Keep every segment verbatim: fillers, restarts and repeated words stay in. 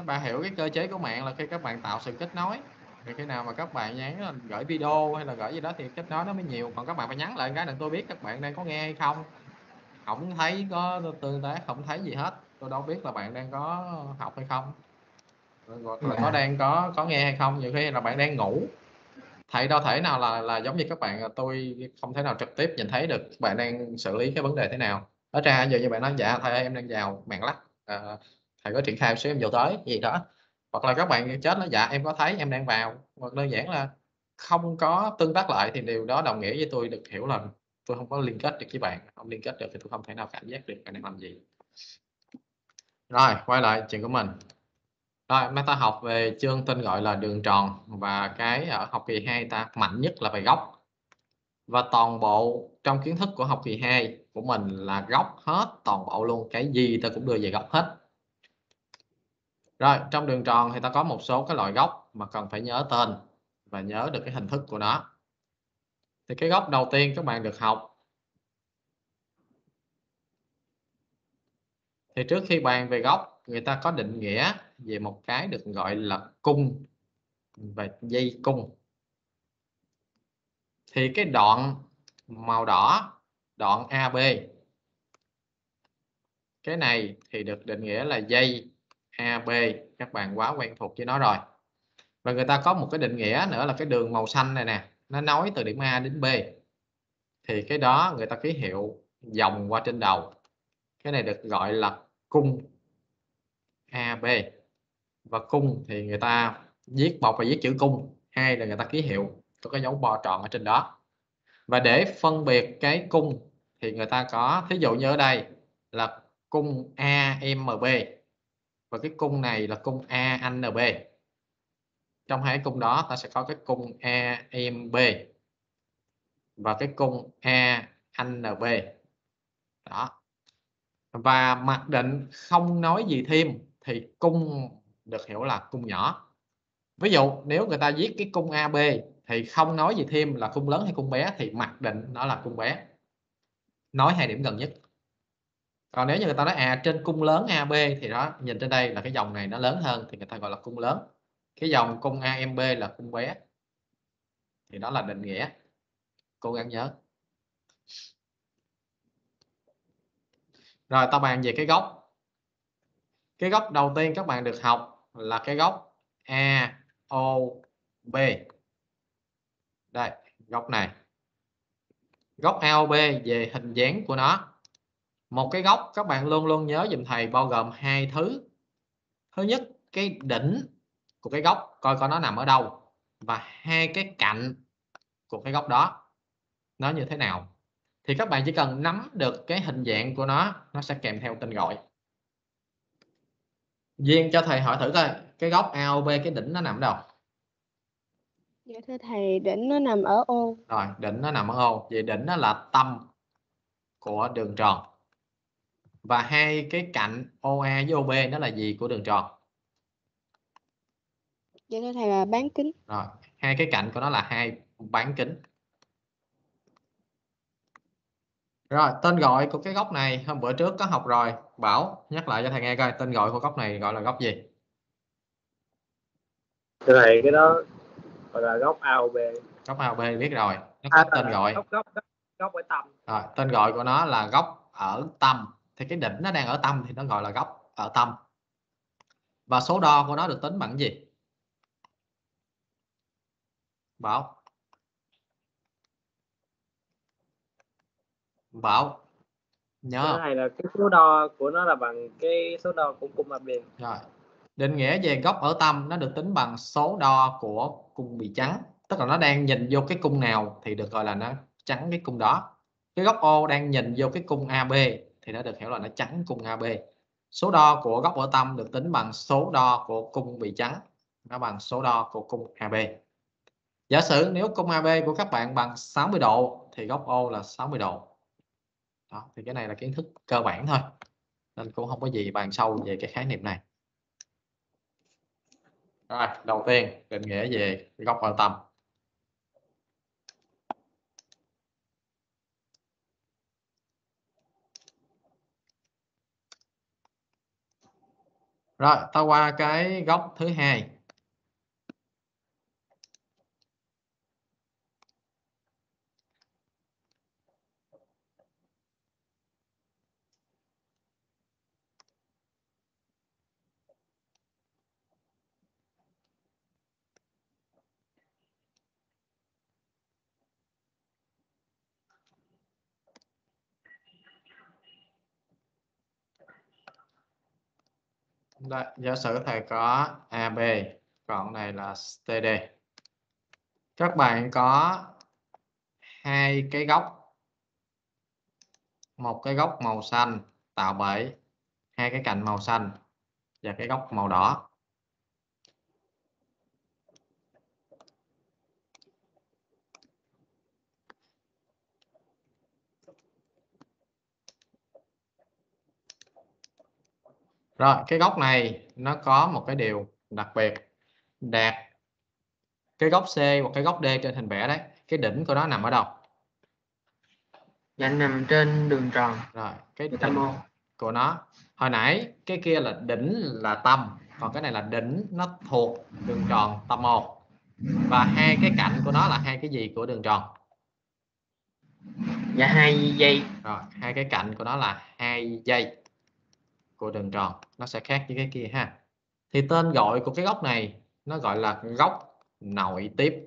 các bạn hiểu cái cơ chế của mạng là khi các bạn tạo sự kết nối, thì khi nào mà các bạn nhắn gửi video hay là gửi gì đó thì kết nối nó mới nhiều, còn các bạn phải nhắn lại cái là tôi biết các bạn đang có nghe hay không, không thấy có tương tác, không thấy gì hết, tôi đâu biết là bạn đang có học hay không, hoặc là có Dạ. đang có có nghe hay không, nhiều khi là bạn đang ngủ, thầy đâu thể nào là là giống như các bạn, tôi không thể nào trực tiếp nhìn thấy được các bạn đang xử lý cái vấn đề thế nào. Ở ra giờ như bạn nói dạ thầy ơi, em đang vào mạng lắc, à, thầy có triển khai một xíu em vô tới gì đó, hoặc là các bạn chết nó dạ em có thấy em đang vào, hoặc đơn giản là không có tương tác lại, thì điều đó đồng nghĩa với tôi được hiểu là tôi không có liên kết được với bạn, không liên kết được thì tôi không thể nào cảm giác được bạn đang làm gì. Rồi quay lại chuyện của mình. Rồi hôm nay ta học về chương tên gọi là đường tròn, và cái ở học kỳ hai ta mạnh nhất là về góc, và toàn bộ trong kiến thức của học kỳ hai của mình là góc hết toàn bộ luôn, cái gì ta cũng đưa về góc hết. Rồi trong đường tròn thì ta có một số cái loại góc mà cần phải nhớ tên và nhớ được cái hình thức của nó. Thì cái góc đầu tiên các bạn được học, thì trước khi bàn về góc, người ta có định nghĩa về một cái được gọi là cung và dây cung. Thì cái đoạn màu đỏ, đoạn a bê, cái này thì được định nghĩa là dây a bê, các bạn quá quen thuộc với nó rồi. Và người ta có một cái định nghĩa nữa là cái đường màu xanh này nè, nó nối từ điểm A đến B, thì cái đó người ta ký hiệu vòng qua trên đầu, cái này được gọi là cung a bê. Và cung thì người ta viết, một là viết chữ cung, hai là người ta ký hiệu có cái dấu bo tròn ở trên đó. Và để phân biệt cái cung thì người ta có, thí dụ như ở đây là cung a em bê, và cái cung này là cung a en bê. Trong hai cung đó ta sẽ có cái cung a em bê và cái cung a en bê. Đó. Và mặc định không nói gì thêm thì cung được hiểu là cung nhỏ. Ví dụ nếu người ta viết cái cung a bê thì không nói gì thêm là cung lớn hay cung bé, thì mặc định nó là cung bé. Nói hai điểm gần nhất. Còn nếu như người ta nói à trên cung lớn a bê thì đó, nhìn trên đây là cái dòng này nó lớn hơn thì người ta gọi là cung lớn. Cái dòng cung a em bê là cung bé. Thì đó là định nghĩa. Cố gắng nhớ. Rồi ta bàn về cái góc. Cái góc đầu tiên các bạn được học là cái góc a o bê. Đây, góc này. Góc a o bê về hình dáng của nó. Một cái góc các bạn luôn luôn nhớ giùm thầy bao gồm hai thứ. Thứ nhất, cái đỉnh của cái góc coi coi nó nằm ở đâu, và hai cái cạnh của cái góc đó nó như thế nào. Thì các bạn chỉ cần nắm được cái hình dạng của nó, nó sẽ kèm theo tên gọi. Duyên cho thầy hỏi thử coi, cái góc a o bê cái đỉnh nó nằm ở đâu? Dạ thưa thầy, đỉnh nó nằm ở ô. Rồi, đỉnh nó nằm ở O. Vậy đỉnh nó là tâm của đường tròn. Và hai cái cạnh o a với o bê nó là gì của đường tròn? Dạ thưa thầy là bán kính. Rồi, hai cái cạnh của nó là hai bán kính. Rồi, tên gọi của cái góc này hôm bữa trước có học rồi. Bảo nhắc lại cho thầy nghe coi, tên gọi của góc này gọi là góc gì? Thưa thầy, cái đó gọi là góc a o bê. Góc a o bê biết rồi, nó À, có tên gọi. góc góc góc góc ở tâm. Rồi, tên gọi của nó là góc ở tâm. Thì cái đỉnh nó đang ở tâm thì nó gọi là góc ở tâm. Và số đo của nó được tính bằng gì? Bảo. Bảo. Nhớ Thưa không? thầy là cái số đo của nó là bằng cái số đo của cung a bê. Rồi. Định nghĩa về góc ở tâm nó được tính bằng số đo của cung bị trắng. Tức là nó đang nhìn vô cái cung nào thì được gọi là nó trắng cái cung đó. Cái góc O đang nhìn vô cái cung a bê thì nó được hiểu là nó trắng cung a bê. Số đo của góc ở tâm được tính bằng số đo của cung bị trắng, nó bằng số đo của cung a bê. Giả sử nếu cung a bê của các bạn bằng sáu mươi độ thì góc O là sáu mươi độ. Đó, thì cái này là kiến thức cơ bản thôi, nên cũng không có gì bàn sâu về cái khái niệm này. Rồi, đầu tiên định nghĩa về góc ở tâm. Rồi, ta qua cái góc thứ hai. Đây, giả sử thầy có a bê, còn này là tê đê. Các bạn có hai cái góc, một cái góc màu xanh tạo bởi hai cái cạnh màu xanh và cái góc màu đỏ. Rồi, cái góc này nó có một cái điều đặc biệt. Đạt cái góc C hoặc cái góc D trên hình vẽ đấy, cái đỉnh của nó nằm ở đâu? Dạ nằm trên đường tròn. Rồi, cái Cái đỉnh tâm O. của nó, hồi nãy cái kia là đỉnh là tâm, còn cái này là đỉnh nó thuộc đường tròn tâm O. Và hai cái cạnh của nó là hai cái gì của đường tròn? Dạ hai dây. Rồi, hai cái cạnh của nó là hai dây của đường tròn, nó sẽ khác với cái kia ha. Thì tên gọi của cái góc này nó gọi là góc nội tiếp,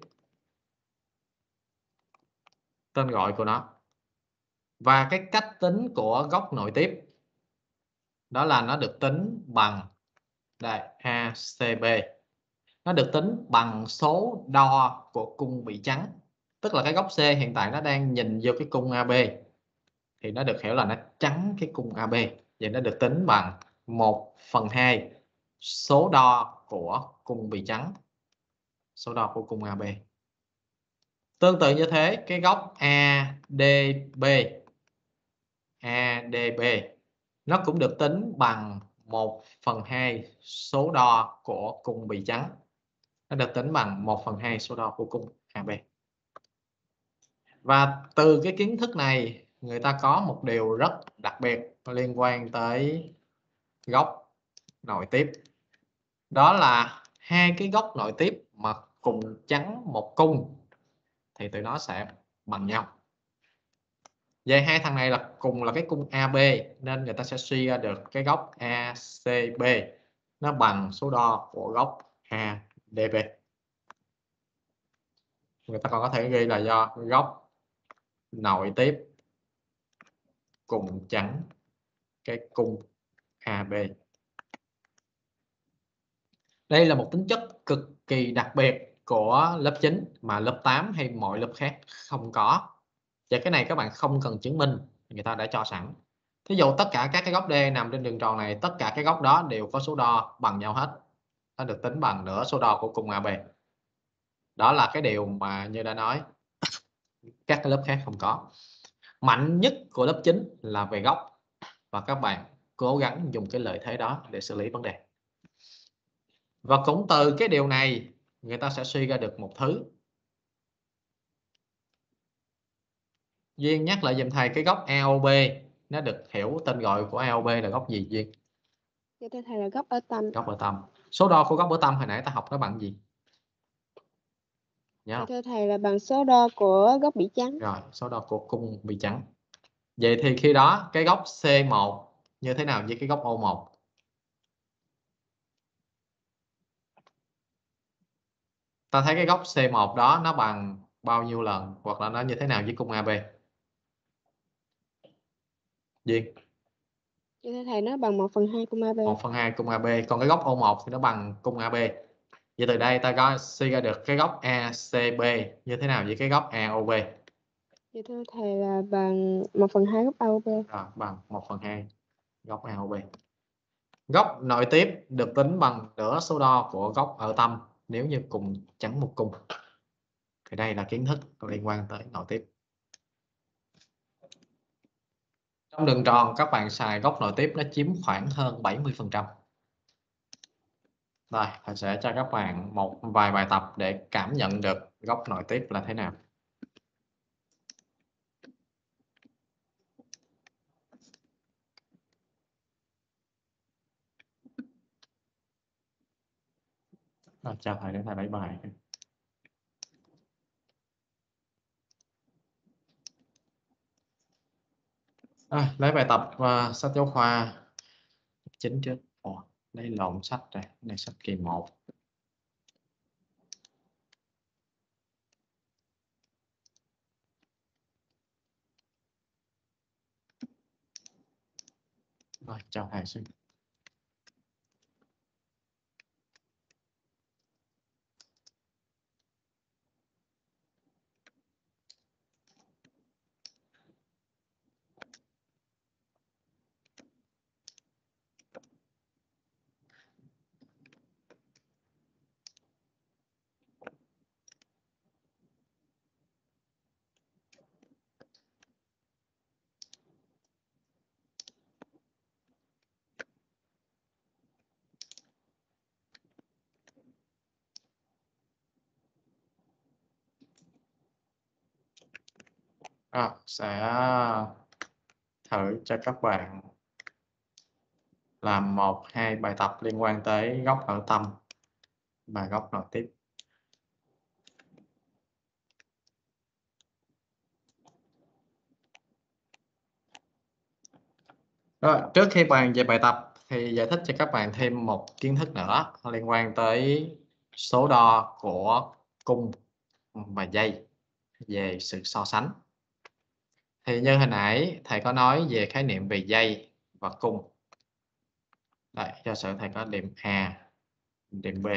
tên gọi của nó. Và cái cách tính của góc nội tiếp đó là nó được tính bằng đây, a xê bê. Nó được tính bằng số đo của cung bị chắn. Tức là cái góc C hiện tại nó đang nhìn vô cái cung a bê, thì nó được hiểu là nó chắn cái cung a bê. Vậy nó được tính bằng một phần hai số đo của cung bị chắn, số đo của cung a bê. Tương tự như thế, cái góc a đê bê, a đê bê nó cũng được tính bằng một phần hai số đo của cung bị chắn. Nó được tính bằng một phần hai số đo của cung a bê. Và từ cái kiến thức này, người ta có một điều rất đặc biệt liên quan tới góc nội tiếp. Đó là hai cái góc nội tiếp mà cùng chắn một cung thì tụi nó sẽ bằng nhau. Vậy hai thằng này là cùng là cái cung a bê, nên người ta sẽ suy ra được cái góc a xê bê nó bằng số đo của góc a đê bê. Người ta còn có thể ghi là do góc nội tiếp cùng chắn cái cung a bê. Đây là một tính chất cực kỳ đặc biệt của lớp chín mà lớp tám hay mọi lớp khác không có. Và cái này các bạn không cần chứng minh, người ta đã cho sẵn. Thí dụ tất cả các cái góc D nằm trên đường tròn này, tất cả các góc đó đều có số đo bằng nhau hết. Nó được tính bằng nửa số đo của cung a bê. Đó là cái điều mà như đã nói, các cái lớp khác không có. Mạnh nhất của lớp chín là về góc. Và các bạn cố gắng dùng cái lợi thế đó để xử lý vấn đề. Và cũng từ cái điều này, người ta sẽ suy ra được một thứ. Duyên nhắc lại giùm thầy cái góc a ô bê, nó được hiểu tên gọi của a ô bê là góc gì Duyên? Dạ thưa thầy là góc ở tâm. Góc ở tâm. Số đo của góc ở tâm hồi nãy ta học nó bằng gì? Nhớ Dạ không? thưa thầy là bằng số đo của góc bị chắn. Rồi, số đo của cung bị chắn. Vậy thì khi đó cái góc xê một như thế nào với cái góc ô một? Ta thấy cái góc xê một đó nó bằng bao nhiêu lần, hoặc là nó như thế nào với cung a bê? Duyên. Dạ thưa thầy nó bằng một phần hai cung a bê. một phần hai cung a bê, còn cái góc ô một thì nó bằng cung a bê. Vậy từ đây ta có suy ra được cái góc a xê bê như thế nào với cái góc a ô bê? Dạ thưa thầy là bằng một phần hai góc a ô bê. Rồi, bằng một phần hai góc a ô bê. Góc nội tiếp được tính bằng nửa số đo của góc ở tâm nếu như cùng chắn một cung. Thì đây là kiến thức liên quan tới nội tiếp. Trong đường tròn các bạn xài góc nội tiếp nó chiếm khoảng hơn bảy mươi phần trăm. Rồi, thầy sẽ cho các bạn một vài bài tập để cảm nhận được góc nội tiếp là thế nào. À, chào thầy, để thầy lấy bài. À, lấy bài tập uh, sách giáo khoa chính trước. Ồ, lấy lộn sách rồi, này sách kỳ một. Rồi, chào thầy xin. À, sẽ thử cho các bạn làm một hai bài tập liên quan tới góc ở tâm và góc nội tiếp. Rồi, trước khi bàn về bài tập thì giải thích cho các bạn thêm một kiến thức nữa liên quan tới số đo của cung và dây về sự so sánh. Thì như hồi nãy thầy có nói về khái niệm về dây và cung. Đây, cho sự thầy có điểm A, điểm B.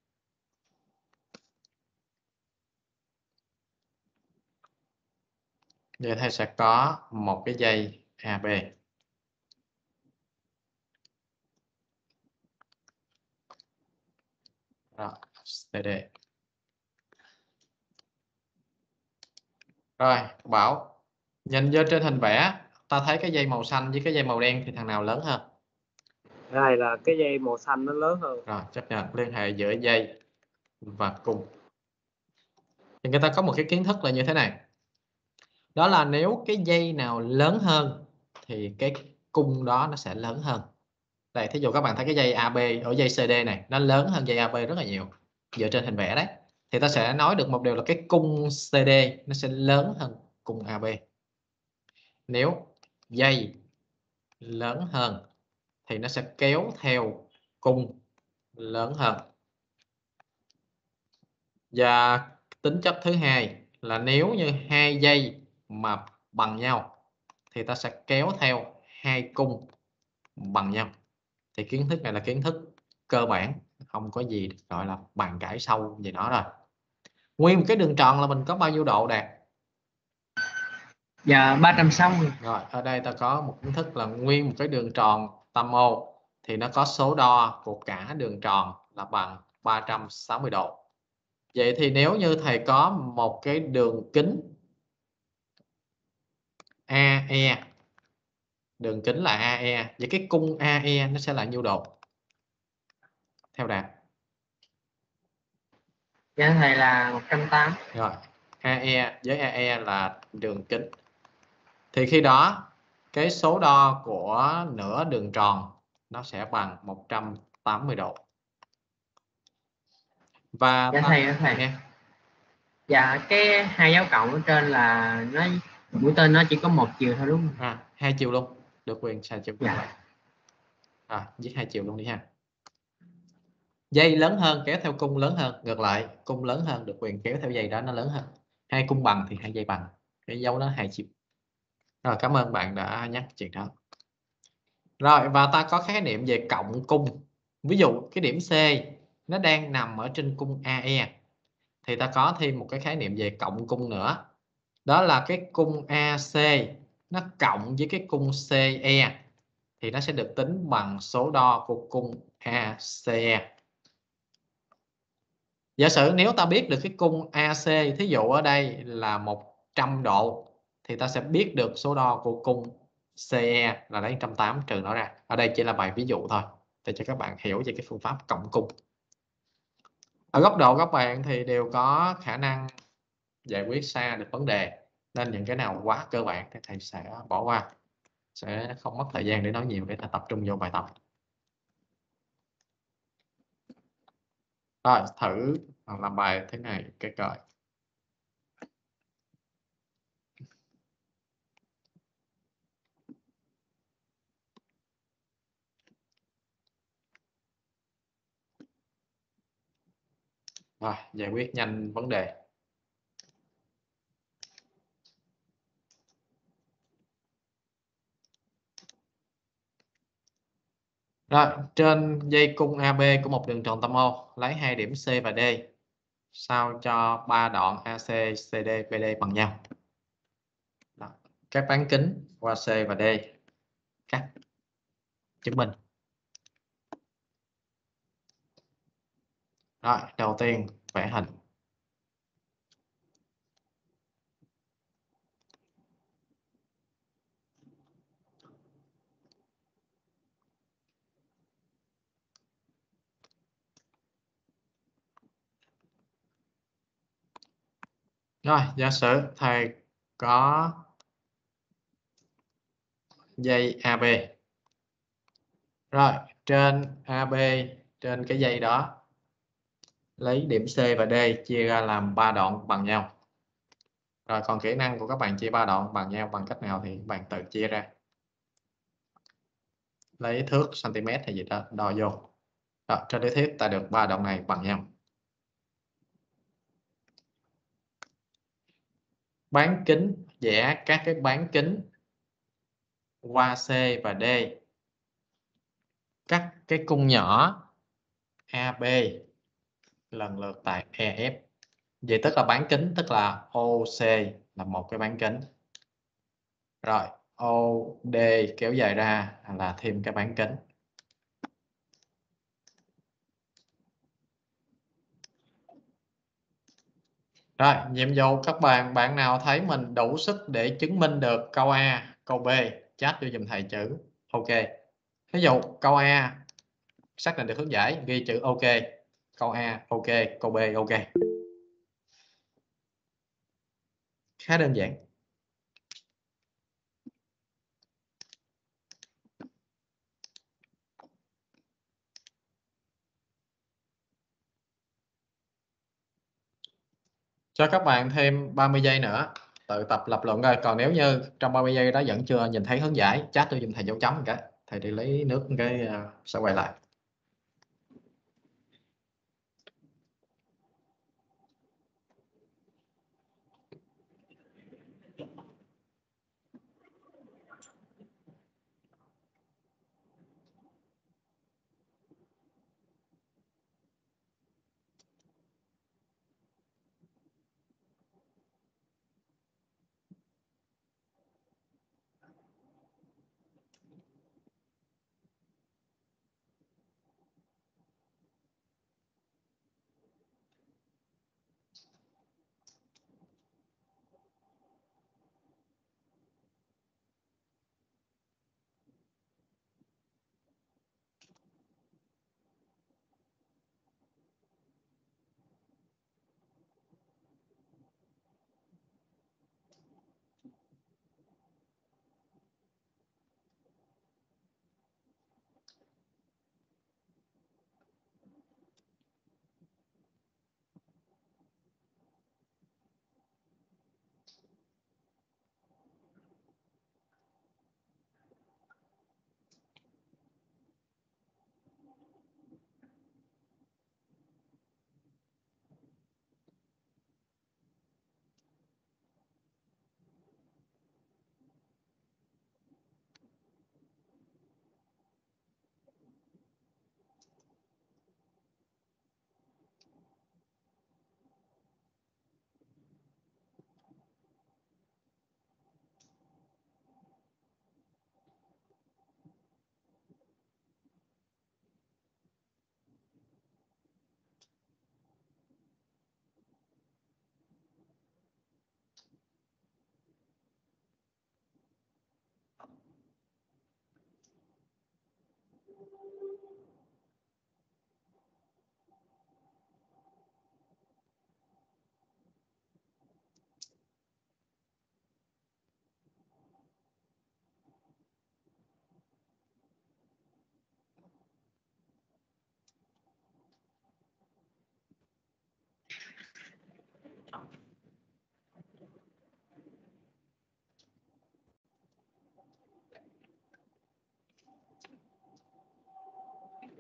Giờ thầy sẽ có một cái dây a bê. Đó, xê đê. Rồi, Bảo, nhìn vô trên hình vẽ, ta thấy cái dây màu xanh với cái dây màu đen thì thằng nào lớn hơn? Này là cái dây màu xanh nó lớn hơn. Rồi, chấp nhận liên hệ giữa dây và cung. Thì người ta có một cái kiến thức là như thế này. Đó là nếu cái dây nào lớn hơn thì cái cung đó nó sẽ lớn hơn. Đây, thí dụ các bạn thấy cái dây a bê ở dây xê đê này, nó lớn hơn dây a bê rất là nhiều. Dựa trên hình vẽ đấy. Thì ta sẽ nói được một điều là cái cung xê đê nó sẽ lớn hơn cung a bê. Nếu dây lớn hơn thì nó sẽ kéo theo cung lớn hơn. Và tính chất thứ hai là nếu như hai dây mà bằng nhau thì ta sẽ kéo theo hai cung bằng nhau. Thì kiến thức này là kiến thức cơ bản, không có gì gọi là bàn cãi sâu về nó rồi. Nguyên một cái đường tròn là mình có bao nhiêu độ Đạt? Dạ ba trăm sáu mươi. Rồi, ở đây ta có một kiến thức là nguyên một cái đường tròn tâm O thì nó có số đo của cả đường tròn là bằng ba trăm sáu mươi độ. Vậy thì nếu như thầy có một cái đường kính a e, đường kính là a e, vậy cái cung a e nó sẽ là nhiêu độ? Theo Đạt. Dạ thầy là một trăm tám mươi. Rồi, a e với a e là đường kính. Thì khi đó cái số đo của nửa đường tròn nó sẽ bằng một trăm tám mươi độ. Và Dạ ta... thầy ơi thầy. Nghe. Dạ cái hai dấu cộng ở trên là nó mũi tên nó chỉ có một chiều thôi đúng không? À, hai chiều luôn. Được quyền xài chiều ngược Dạ. lại. À, viết hai chiều luôn đi ha. Dây lớn hơn kéo theo cung lớn hơn, ngược lại cung lớn hơn được quyền kéo theo dây đó nó lớn hơn. Hai cung bằng thì hai dây bằng. Cái dấu đó hai chiều. Rồi, cảm ơn bạn đã nhắc chuyện đó. Rồi, và ta có khái niệm về cộng cung. Ví dụ cái điểm C nó đang nằm ở trên cung a e thì ta có thêm một cái khái niệm về cộng cung nữa. Đó là cái cung a xê nó cộng với cái cung xê e thì nó sẽ được tính bằng số đo của cung a xê e. Giả sử nếu ta biết được cái cung a xê, thí dụ ở đây là một trăm độ thì ta sẽ biết được số đo của cung xê e là lấy một trăm tám mươi trừ nó ra. Ở đây chỉ là bài ví dụ thôi để cho các bạn hiểu về cái phương pháp cộng cung. Ở góc độ các bạn thì đều có khả năng giải quyết xa được vấn đề, nên những cái nào quá cơ bản thì thầy sẽ bỏ qua, sẽ không mất thời gian để nói nhiều để ta tập trung vô bài tập. Rồi thử làm bài thế này cái coi. Rồi giải quyết nhanh vấn đề. Rồi trên dây cung a bê của một đường tròn tam ô lấy hai điểm C và D sao cho ba đoạn a xê, xê đê, bê đê bằng nhau. Đó. Các bán kính qua C và D cắt chứng minh. Rồi đầu tiên vẽ hình. Rồi giả sử thầy có dây a bê. Rồi trên a bê, trên cái dây đó lấy điểm C và D chia ra làm ba đoạn bằng nhau. Rồi còn kỹ năng của các bạn chia ba đoạn bằng nhau bằng cách nào thì các bạn tự chia ra. Lấy thước cm hay gì đó đo vô. Rồi, trên lý thuyết ta được ba đoạn này bằng nhau. Bán kính vẽ các cái bán kính qua C và D. Cắt cái cung nhỏ a bê lần lượt tại e ép. Vậy tức là bán kính tức là ô xê là một cái bán kính. Rồi ô đê kéo dài ra là thêm cái bán kính. Rồi nhiệm vụ các bạn, bạn nào thấy mình đủ sức để chứng minh được câu A, câu B, chat cho dùm thầy chữ OK. Ví dụ câu A xác định được hướng giải, ghi chữ OK. Câu A OK, câu B OK. Khá đơn giản. Cho các bạn thêm ba mươi giây nữa tự tập lập luận rồi. Còn nếu như trong ba mươi giây đó vẫn chưa nhìn thấy hướng giải, chat tôi dùm thầy dấu chấm cái thầy đi lấy nước cái uh, sẽ quay lại.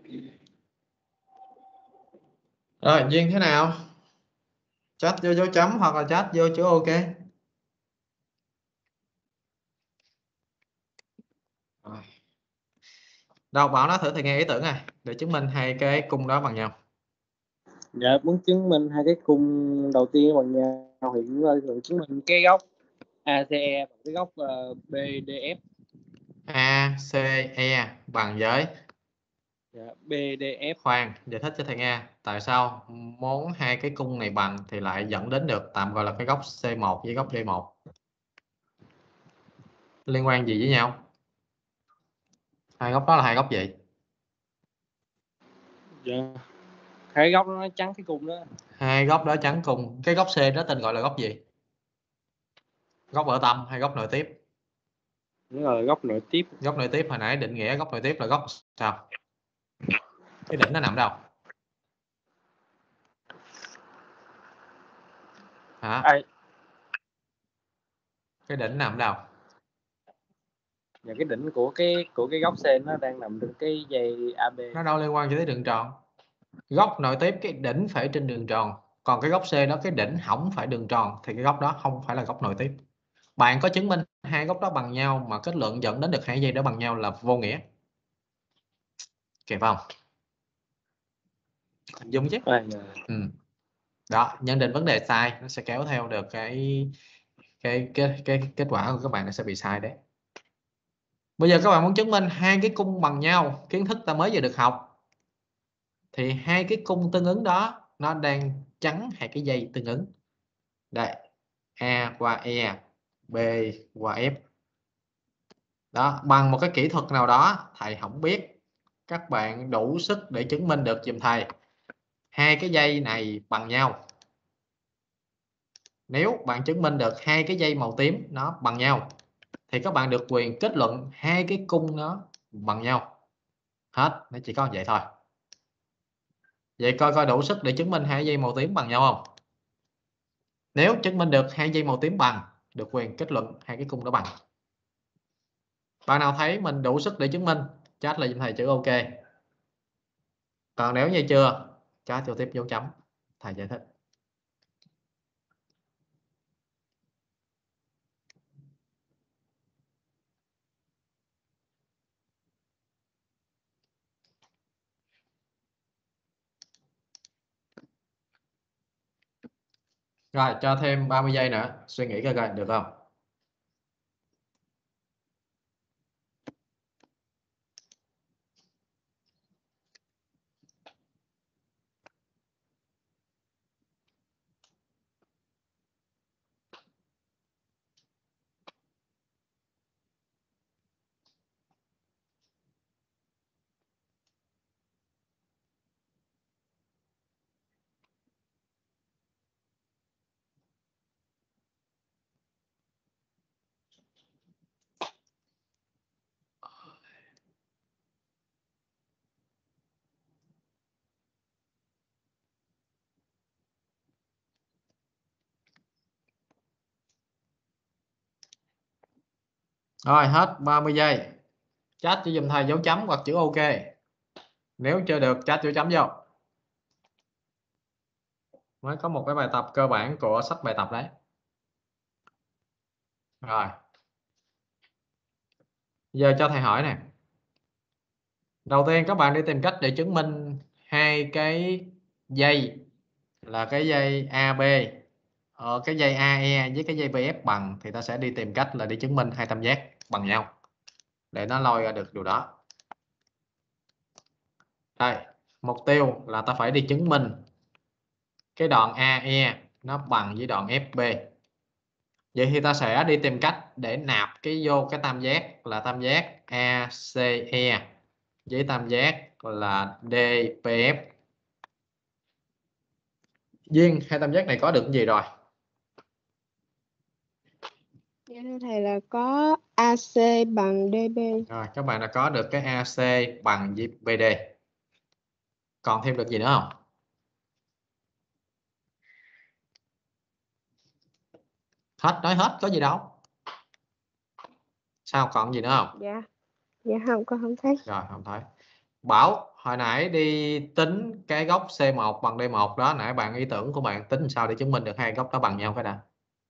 Rồi, Duyên thế nào? Chat vô dấu chấm hoặc là chat vô chữ ok. Rồi. Đâu bảo nó thử thầy nghe ý tưởng này để chứng minh hai cái cung đó bằng nhau. Dạ, muốn chứng minh hai cái cung đầu tiên bằng nhau thì chúng ta thường chứng minh cái góc a xê e và cái góc uh, bê đê ép. a xê e bằng với Dạ, bê đê ép. khoan, giải thích cho thầy nghe tại sao muốn hai cái cung này bằng thì lại dẫn đến được tạm gọi là cái góc xê một với góc đê một. Liên quan gì với nhau? Hai góc đó là hai góc gì? Dạ, hai góc đó nó trắng cái cung đó. Hai góc đó chắn cùng. Cái góc C đó tên gọi là góc gì? Góc ở tâm hay góc nội tiếp? Nó là góc nội tiếp. Góc nội tiếp hồi nãy định nghĩa góc nội tiếp là góc sao? Cái đỉnh nó nằm đâu? Hả? À, Cái đỉnh nằm đâu? dạ, cái đỉnh của cái của cái góc C nó đang nằm trên cái dây a bê. Nó đâu liên quan tới đường tròn. Góc nội tiếp cái đỉnh phải trên đường tròn, còn cái góc C đó cái đỉnh không phải đường tròn thì cái góc đó không phải là góc nội tiếp. Bạn có chứng minh hai góc đó bằng nhau mà kết luận dẫn đến được hai dây đó bằng nhau là vô nghĩa. Kịp không? Hình dung chứ? À, dạ. Ừ. Đó, nhận định vấn đề sai nó sẽ kéo theo được cái cái cái cái kết quả của các bạn nó sẽ bị sai đấy. Bây giờ các bạn muốn chứng minh hai cái cung bằng nhau, kiến thức ta mới vừa được học, thì hai cái cung tương ứng đó nó đang chắn hai cái dây tương ứng. Đây, A qua E, B qua F. Đó, bằng một cái kỹ thuật nào đó thầy không biết, các bạn đủ sức để chứng minh được giùm thầy hai cái dây này bằng nhau. Nếu bạn chứng minh được hai cái dây màu tím nó bằng nhau thì các bạn được quyền kết luận hai cái cung nó bằng nhau. Hết, nó chỉ có vậy thôi. Vậy coi coi đủ sức để chứng minh hai dây màu tím bằng nhau không? Nếu chứng minh được hai dây màu tím bằng, được quyền kết luận hai cái cung đó bằng. Bạn nào thấy mình đủ sức để chứng minh, chat lại giùm thầy chữ ok. Còn nếu như chưa, chat cho tiếp dấu chấm, thầy giải thích. Rồi, cho thêm ba mươi giây nữa, suy nghĩ coi coi được không? Rồi, hết ba mươi giây. Chat cho dùm thầy dấu chấm hoặc chữ ok. Nếu chưa được, chat dấu chấm vô. Mới có một cái bài tập cơ bản của sách bài tập đấy. Rồi. Giờ cho thầy hỏi nè. Đầu tiên các bạn đi tìm cách để chứng minh hai cái dây là cái dây a bê, ở cái dây a e với cái dây bê ép bằng, thì ta sẽ đi tìm cách là đi chứng minh hai tam giác bằng nhau để nó lôi ra được điều đó. Đây, mục tiêu là ta phải đi chứng minh cái đoạn a e nó bằng với đoạn ép bê. Vậy thì ta sẽ đi tìm cách để nạp cái vô cái tam giác là tam giác a xê e với tam giác là đê pê ép. Duyên, hai tam giác này có được cái gì rồi? Dạ thưa thầy là có a xê bằng đê bê. Rồi, các bạn đã có được cái a xê bằng với bê đê. Còn thêm được gì nữa không? Hết, nói hết, có gì đâu. Sao, còn gì nữa không? Dạ. Dạ không, con không thấy. Rồi, không thấy. Bảo hồi nãy đi tính cái góc C một bằng D một đó, nãy bạn ý tưởng của bạn tính sao để chứng minh được hai góc đó bằng nhau cái đã?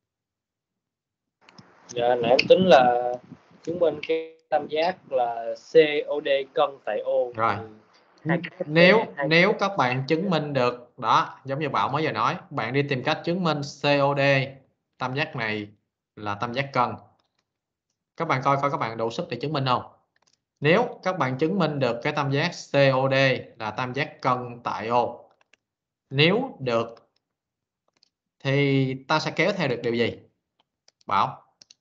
Dạ, nãy em tính là chứng minh cái tam giác là xê ô đê cân tại O. Rồi. Thì hai cái Nếu sẽ- hai nếu các bạn chứng minh được đó, giống như Bảo mới giờ nói, bạn đi tìm cách chứng minh xê ô đê tam giác này là tam giác cân. Các bạn coi coi các bạn đủ sức để chứng minh không? Nếu các bạn chứng minh được cái tam giác xê ô đê là tam giác cân tại O, nếu được thì ta sẽ kéo theo được điều gì? Bảo.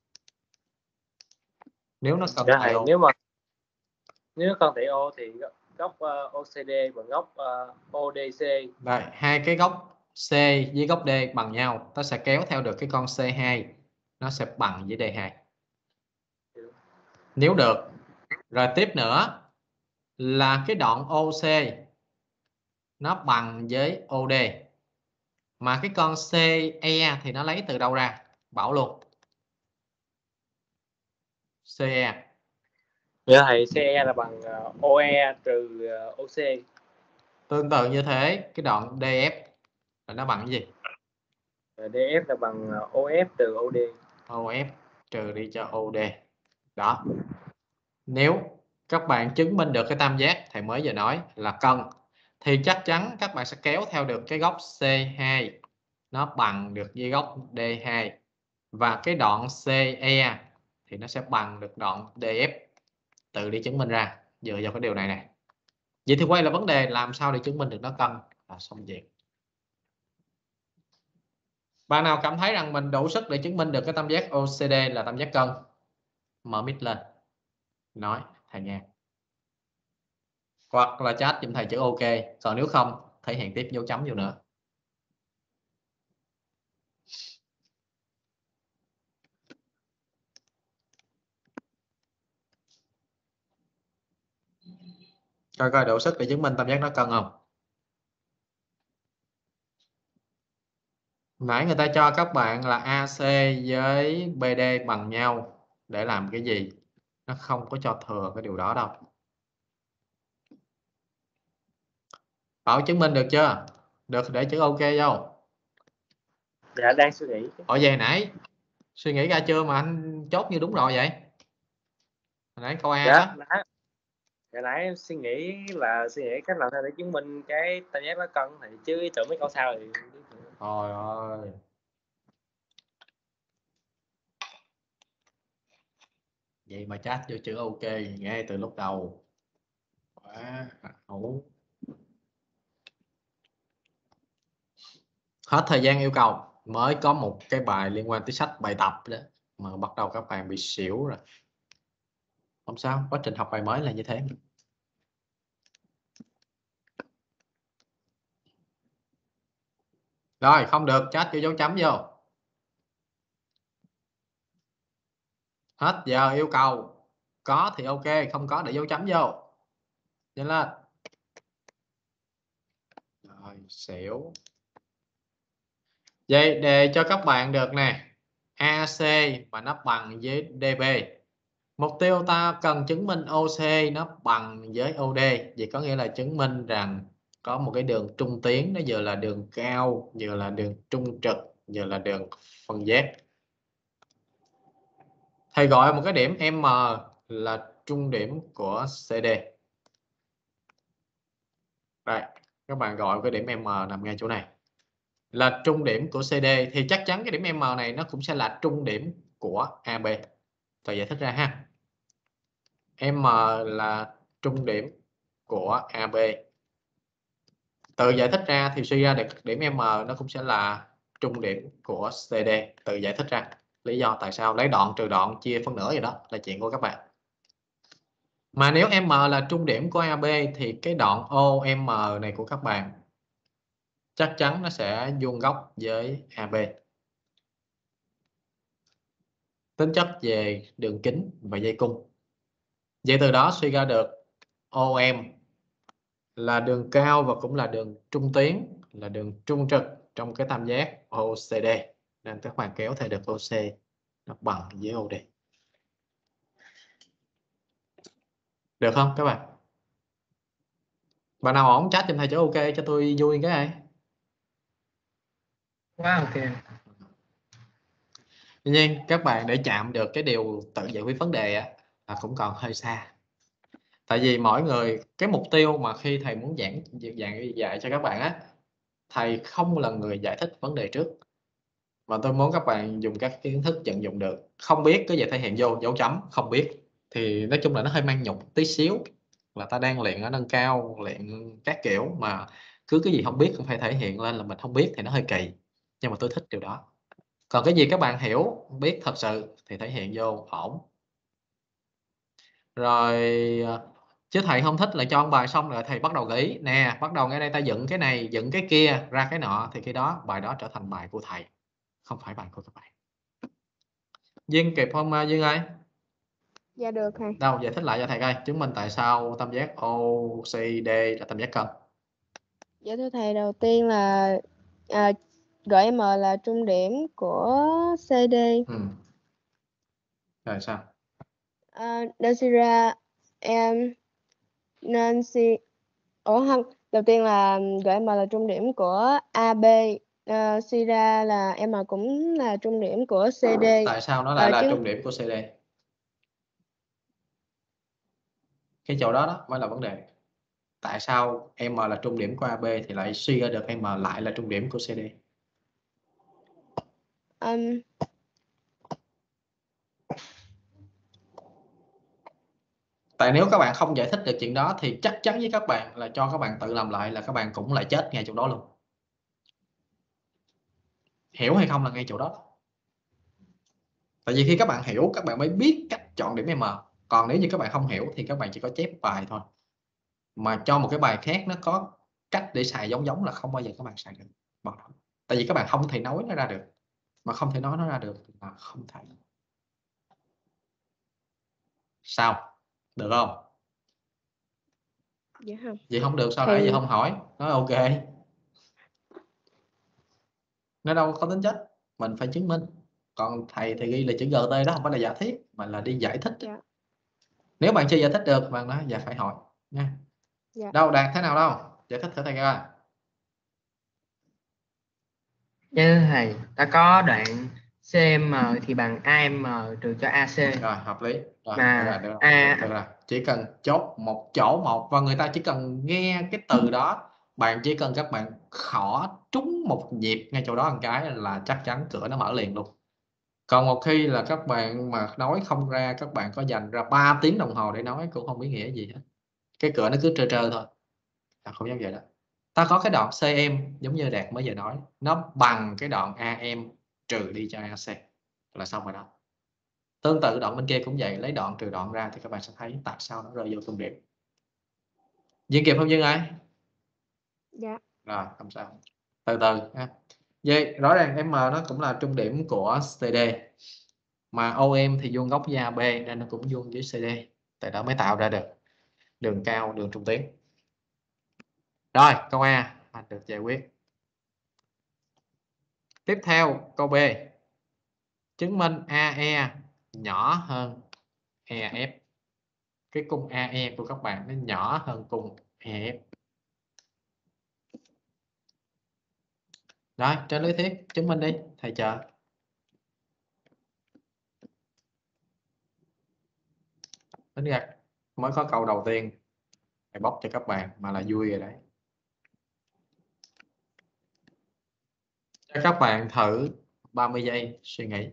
Nếu nó cân Dạ, tại thầy, O. nếu mà nếu nó cân tại O thì góc uh, ô xê đê bằng góc uh, ô đê xê. Đây, hai cái góc C với góc D bằng nhau, ta sẽ kéo theo được cái con xê hai nó sẽ bằng với D hai. Nếu được. Rồi tiếp nữa là cái đoạn ô xê nó bằng với ô đê. Mà cái con xê e thì nó lấy từ đâu ra? Bảo luôn. xê e. Dạ thầy, xê e là bằng uh, ô e trừ uh, ô xê. Tương tự như thế, cái đoạn đê ép là nó bằng cái gì? đê ép là bằng uh, ô ép trừ ô đê. ô ép trừ đi cho ô đê. Đó. Nếu các bạn chứng minh được cái tam giác thầy mới vừa nói là cân, thì chắc chắn các bạn sẽ kéo theo được cái góc xê hai nó bằng được với góc đê hai, và cái đoạn xê e thì nó sẽ bằng được đoạn đê ép. Tự đi chứng minh ra dựa vào cái điều này này. Vậy thì quay lại vấn đề làm sao để chứng minh được nó cân là xong việc. Bạn nào cảm thấy rằng mình đủ sức để chứng minh được cái tam giác ô xê đê là tam giác cân, mở mic lên nói thầy nghe, hoặc là chat giùm thầy chữ OK, còn nếu không thể hiện tiếp dấu chấm vô nữa. Coi coi đủ sức để chứng minh tam giác nó cân không. Nãy người ta cho các bạn là a xê với bê đê bằng nhau để làm cái gì? Nó không có cho thừa cái điều đó đâu. Bảo chứng minh được chưa? Được để chữ OK vô. Dạ, đang suy nghĩ. Ở về nãy suy nghĩ ra chưa mà anh chốt như đúng rồi vậy? Hồi nãy câu A Dạ, đó. nãy, dạ, nãy em suy nghĩ là suy nghĩ cách làm sao để chứng minh cái tam giác nó cân thì chứ ý tưởng mấy câu sau thì Trời ơi. Vậy mà chat vô chữ OK ngay từ lúc đầu. Quá ẩu. Hết thời gian yêu cầu, mới có một cái bài liên quan tới sách bài tập đó mà bắt đầu các bạn bị xỉu rồi. Không sao, quá trình học bài mới là như thế. Rồi, không được chat cho dấu chấm vô. Hết giờ yêu cầu. Có thì OK, không có để dấu chấm vô. Nhanh lên. Rồi, xỉu. Vậy để cho các bạn được nè, a xê mà nó bằng với đê bê. Mục tiêu ta cần chứng minh ô xê nó bằng với ô đê. Vậy có nghĩa là chứng minh rằng có một cái đường trung tuyến, nó vừa là đường cao, vừa là đường trung trực, vừa là đường phân giác. Thầy gọi một cái điểm M là trung điểm của xê đê. Đây, các bạn gọi cái điểm M nằm ngay chỗ này là trung điểm của xê đê, thì chắc chắn cái điểm M này nó cũng sẽ là trung điểm của a bê. Thầy giải thích ra ha. M là trung điểm của a bê. Tự giải thích ra thì suy ra được điểm M nó cũng sẽ là trung điểm của xê đê. Tự giải thích ra. Lý do tại sao lấy đoạn trừ đoạn chia phân nửa gì đó là chuyện của các bạn. Mà nếu M là trung điểm của a bê thì cái đoạn ô em này của các bạn chắc chắn nó sẽ vuông góc với a bê. Tính chất về đường kính và dây cung. Vậy từ đó suy ra được ô em là đường cao và cũng là đường trung tuyến, là đường trung trực trong cái tam giác ô xê đê. Nên các bạn kéo theo được ô xê nó bằng với ô đê. Được không các bạn? Bạn nào ổn chat cho thầy chữ ok cho tôi vui cái này. Quá ok. Tuy nhiên các bạn để chạm được cái điều tự giải quyết vấn đề á là cũng còn hơi xa. Tại vì mỗi người cái mục tiêu mà khi thầy muốn giảng dạy, dạy cho các bạn á, thầy không là người giải thích vấn đề trước, mà tôi muốn các bạn dùng các kiến thức vận dụng được. Không biết cứ vậy thể hiện vô dấu chấm không biết, thì nói chung là nó hơi mang nhục tí xíu, là ta đang luyện ở nâng cao, luyện các kiểu mà cứ cái gì không biết cũng phải thể hiện lên là mình không biết thì nó hơi kỳ, nhưng mà tôi thích điều đó. Còn cái gì các bạn hiểu biết thật sự thì thể hiện vô ổn. Rồi chứ thầy không thích là cho ông bài xong rồi thầy bắt đầu nghĩ nè, bắt đầu ngay đây ta dựng cái này, dựng cái kia ra cái nọ, thì khi đó bài đó trở thành bài của thầy, không phải bài của các bạn. Duyên kịp không Duyên ơi? Dạ được thầy. Đâu giải thích lại cho thầy coi, chứng minh tại sao tam giác o xê đê là tam giác cân. Dạ thưa thầy, đầu tiên là à, gọi M là trung điểm của xê đê. Ừ. Rồi sao? À, nên suy ra em nên suy Ủa không, đầu tiên là gọi M là trung điểm của a bê, à, suy ra là M cũng là trung điểm của xê đê. Tại sao nó lại Ờ, là chứ trung điểm của xê đê? Cái chỗ đó đó mới là vấn đề. Tại sao M là trung điểm của a bê thì lại suy ra được M lại là trung điểm của xê đê? um, Tại nếu các bạn không giải thích được chuyện đó thì chắc chắn với các bạn là cho các bạn tự làm lại là các bạn cũng lại chết ngay chỗ đó luôn. Hiểu hay không là ngay chỗ đó. Tại vì khi các bạn hiểu các bạn mới biết cách chọn điểm M. Còn nếu như các bạn không hiểu thì các bạn chỉ có chép bài thôi. Mà cho một cái bài khác nó có cách để xài giống giống là không bao giờ các bạn xài được. Tại vì các bạn không thể nói nó ra được. Mà không thể nói nó ra được là không thể. Sao? Được không? dạ không. Vậy không được sao Thầy... nãy giờ không hỏi? Nói ok. Nó đâu có tính chất. Mình phải chứng minh. Còn thầy thì ghi là chữ giê tê đó không phải là giả thiết mà là đi giải thích. Dạ. Nếu bạn chưa giải thích được bạn nói dạ phải hỏi nha. Dạ. Đâu Đạt thế nào đâu? Giải thích thử thầy coi. Chứ thầy, ta có đoạn xê em thì bằng a em trừ cho a xê. Rồi hợp lý. Rồi, Mà được rồi, được rồi, A được rồi. Chỉ cần chốt một chỗ một và người ta chỉ cần nghe cái từ đó, bạn chỉ cần các bạn khỏ trúng một nhịp ngay chỗ đó một cái là chắc chắn cửa nó mở liền luôn. Còn một khi là các bạn mà nói không ra, các bạn có dành ra ba tiếng đồng hồ để nói cũng không ý nghĩa gì hết. Cái cửa nó cứ trơ trơ thôi. À, không giống vậy đó. Ta có cái đoạn xê em giống như Đạt mới giờ nói, nó bằng cái đoạn a em trừ đi cho a xê là xong rồi đó. Tương tự đoạn bên kia cũng vậy, lấy đoạn trừ đoạn ra thì các bạn sẽ thấy tại sao nó rơi vô trung điểm. Duyên kịp không Duyên ơi? Dạ. Rồi không sao, từ từ ha. Vậy rõ ràng M nó cũng là trung điểm của xê đê, mà o em thì vuông góc với a bê nên nó cũng vuông với xê đê, tại đó mới tạo ra được đường cao, đường trung tuyến. Rồi câu A được giải quyết. Tiếp theo câu B, chứng minh a e nhỏ hơn e ép. Cái cung a e của các bạn nó nhỏ hơn cung e ép. Rồi trên lý thuyết chứng minh đi thầy chờ. Tính ra mới có câu đầu tiên thầy bóc cho các bạn mà là vui rồi đấy. Cho các bạn thử ba mươi giây suy nghĩ.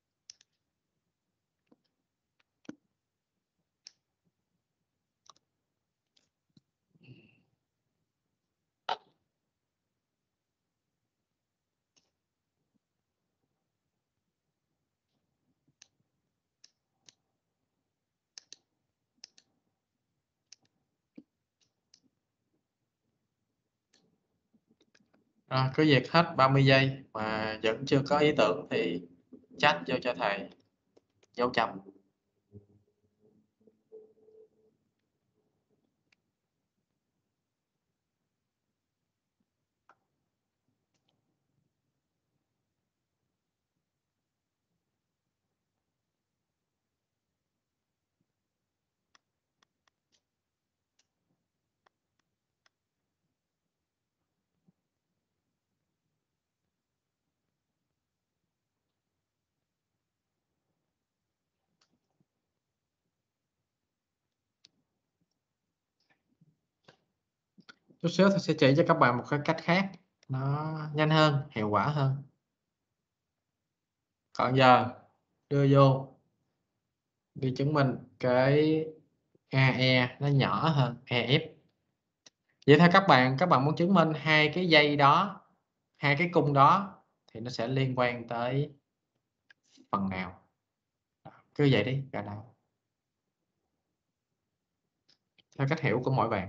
Rồi, cứ việc hết ba mươi giây mà vẫn chưa có ý tưởng thì chat vô cho thầy dấu chấm. Chút xíu tôi sẽ chỉ cho các bạn một cái cách khác nó nhanh hơn, hiệu quả hơn. Còn giờ đưa vô đi chứng minh cái a e nó nhỏ hơn e ép. Vậy theo các bạn, các bạn muốn chứng minh hai cái dây đó, hai cái cung đó thì nó sẽ liên quan tới phần nào. Cứ vậy đi, cả nào. Theo cách hiểu của mỗi bạn.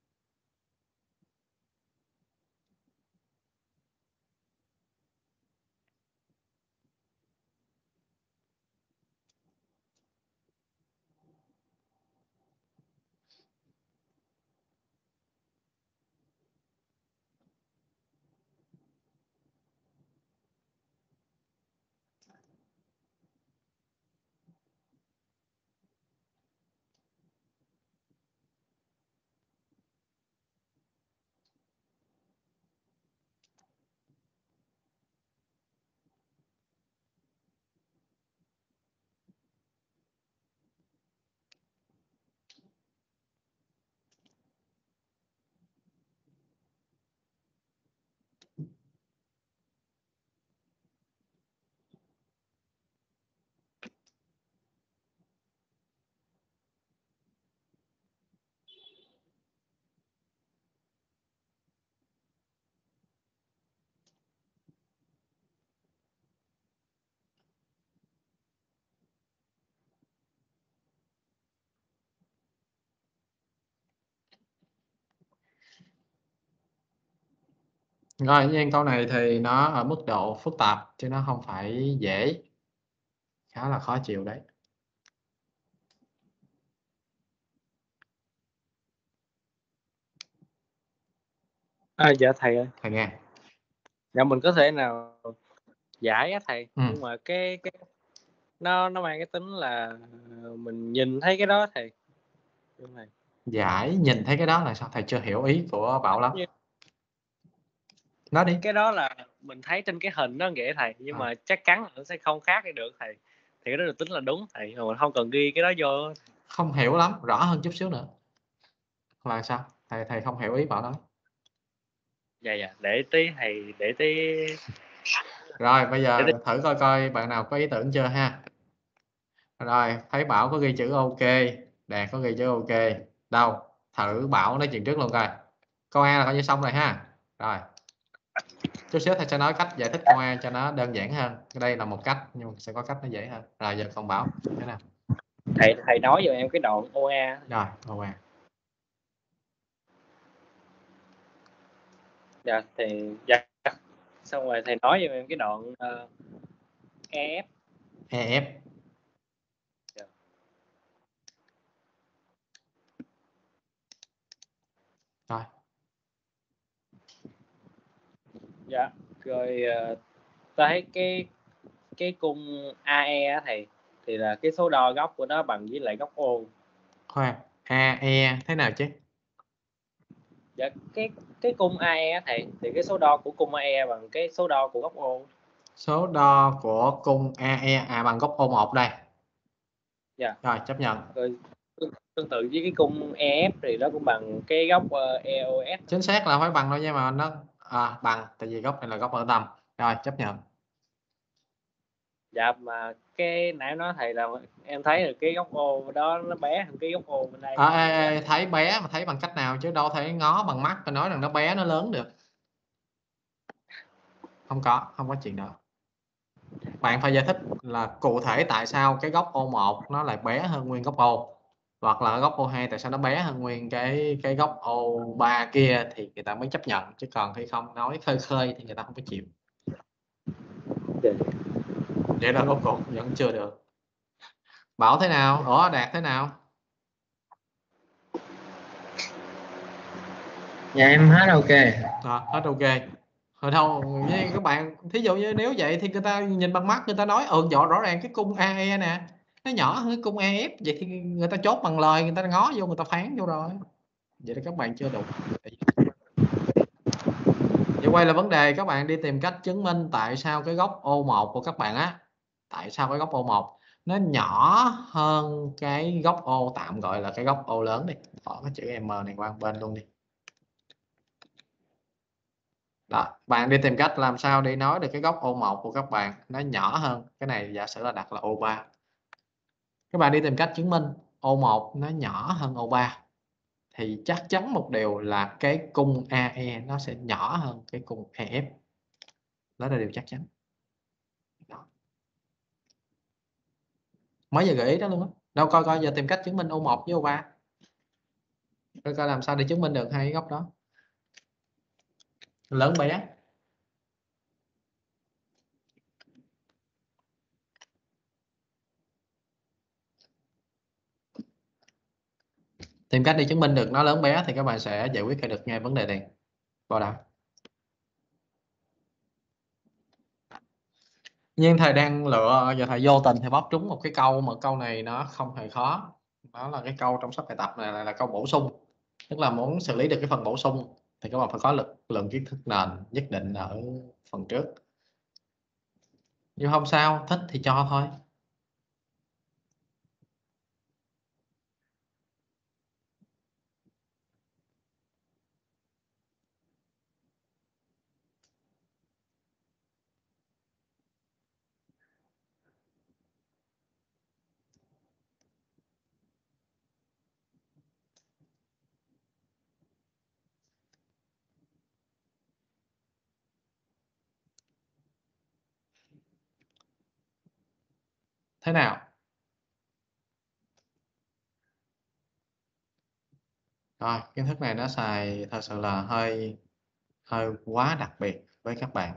Rồi, nhiên câu này thì nó ở mức độ phức tạp chứ nó không phải dễ. Khá là khó chịu đấy. À, dạ thầy ơi. Thầy nghe. Dạ mình có thể nào giải á thầy, Ừ. nhưng mà cái cái nó nó mang cái tính là mình nhìn thấy cái đó thầy. Đúng này. Giải nhìn thấy cái đó là sao? Thầy chưa hiểu ý của Bảo lắm. Nói đi. Cái đó là mình thấy trên cái hình đó nghĩa thầy, nhưng À. mà chắc chắn nó sẽ không khác được thầy. Thì cái đó được tính là đúng thầy, mà mình không cần ghi cái đó vô. Không hiểu lắm, rõ hơn chút xíu nữa. Là sao? Thầy thầy không hiểu ý Bảo nói. Dạ dạ, để tí thầy, để tí. Rồi, bây giờ để tí. thử coi coi bạn nào có ý tưởng chưa ha. Rồi, thấy Bảo có ghi chữ OK, Đạt có ghi chữ OK. Đâu? Thử Bảo nói chuyện trước luôn coi. Câu A là coi như xong rồi ha. Rồi. Chút xíu thầy sẽ nói cách giải thích câu A cho nó đơn giản hơn. Đây là một cách nhưng mà sẽ có cách nó dễ hơn. Rồi giờ còn Bảo thế nào? Thầy thầy nói cho em cái đoạn o a. Rồi, câu A. Dạ thì dạ. Xong rồi thầy nói cho em cái đoạn uh, e ép. e ép. Dạ. Rồi. Dạ. Rồi uh, ta thấy cái cái cung a e á thầy, thì là cái số đo góc của nó bằng với lại góc O. Khoan, a e thế nào chứ? Dạ, cái cái cung a e á thầy, thì cái số đo của cung a e bằng cái số đo của góc O. Số đo của cung a e à bằng góc O một đây. Dạ. Rồi, chấp nhận. Rồi tương tự với cái cung e ép thì nó cũng bằng cái góc uh, e o ét. Chính xác là phải bằng thôi nhưng mà nó à, bằng tại vì góc này là góc ở tâm. Rồi, chấp nhận. Dạ, mà cái nãy nói thầy là em thấy được cái góc O đó nó bé hơn cái góc O bên đây. À, ê, ê, thấy bé mà thấy bằng cách nào chứ đâu thể ngó bằng mắt và nói rằng nó bé nó lớn được. Không có, không có chuyện đó. Bạn phải giải thích là cụ thể tại sao cái góc O một nó lại bé hơn nguyên góc O, hoặc là góc O hai tại sao nó bé hơn nguyên cái cái góc O ba kia thì người ta mới chấp nhận, chứ còn khi không nói khơi khơi thì người ta không có chịu. Vậy là rốt cuộc vẫn chưa được. Bảo thế nào? Ủa Đạt thế nào? Dạ em hết OK. À, hết OK. Rồi đâu với các bạn, thí dụ như nếu vậy thì người ta nhìn bằng mắt người ta nói ừ rõ rõ ràng cái cung a e nè nó nhỏ hơn cái cung e ép, vậy thì người ta chốt bằng lời, người ta ngó vô người ta phán vô rồi. Vậy thì các bạn chưa đủ. Vậy quay lại vấn đề, các bạn đi tìm cách chứng minh tại sao cái góc O một của các bạn á, tại sao cái góc O một nó nhỏ hơn cái góc O tạm gọi là cái góc O lớn đi. Bỏ cái chữ M này qua bên luôn đi. Đó, bạn đi tìm cách làm sao để nói được cái góc ô một của các bạn nó nhỏ hơn. Cái này giả sử là đặt là ô ba. Các bạn đi tìm cách chứng minh ô một nó nhỏ hơn ô ba. Thì chắc chắn một điều là cái cung a e nó sẽ nhỏ hơn cái cung e ép. Đó là điều chắc chắn. Đó. Mới giờ gợi ý đó luôn á. Đâu coi coi giờ tìm cách chứng minh ô một với ô ba. Coi coi làm sao để chứng minh được hai cái góc đó. Lớn bé. Tìm cách để chứng minh được nó lớn bé thì các bạn sẽ giải quyết được ngay vấn đề này. Bảo đảm. Nhưng thầy đang lựa, giờ thầy vô tình thì bóp trúng một cái câu mà câu này nó không hề khó. Đó là cái câu trong sách bài tập này là, là câu bổ sung. Tức là muốn xử lý được cái phần bổ sung thì các bạn phải có lực lượng kiến thức nền nhất định ở phần trước. Nhưng không sao, thích thì cho thôi. Thế nào? Rồi, kiến thức này nó xài thật sự là hơi hơi quá đặc biệt với các bạn.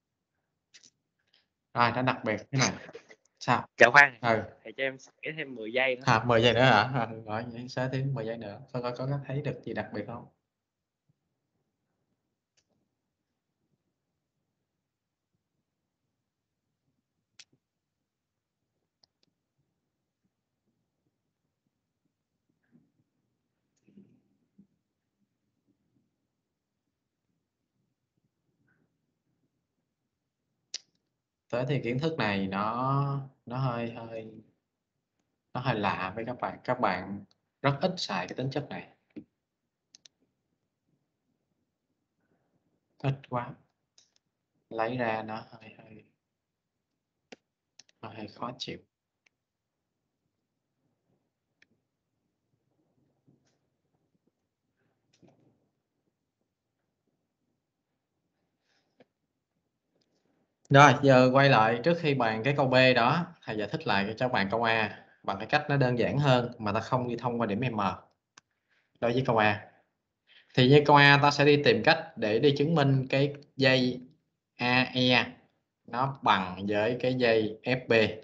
Rồi, nó đặc biệt thế này. Sao? Chào khoan, Ừ. thầy cho em sẽ thêm mười giây nữa. À, mười giây nữa hả? À, rồi, vậy sẽ thêm mười giây nữa. Coi coi có thấy được gì đặc biệt không? Thế thì kiến thức này nó nó hơi hơi nó hơi lạ với các bạn. Các bạn rất ít xài cái tính chất này. Ít quá. Lấy ra nó hơi hơi nó hơi khó chịu. Rồi, giờ quay lại trước khi bàn cái câu B đó, thầy giải thích lại cho bạn câu A bằng cái cách nó đơn giản hơn mà ta không đi thông qua điểm M. Đối với câu A. Thì như câu A ta sẽ đi tìm cách để đi chứng minh cái dây a e nó bằng với cái dây ép bê.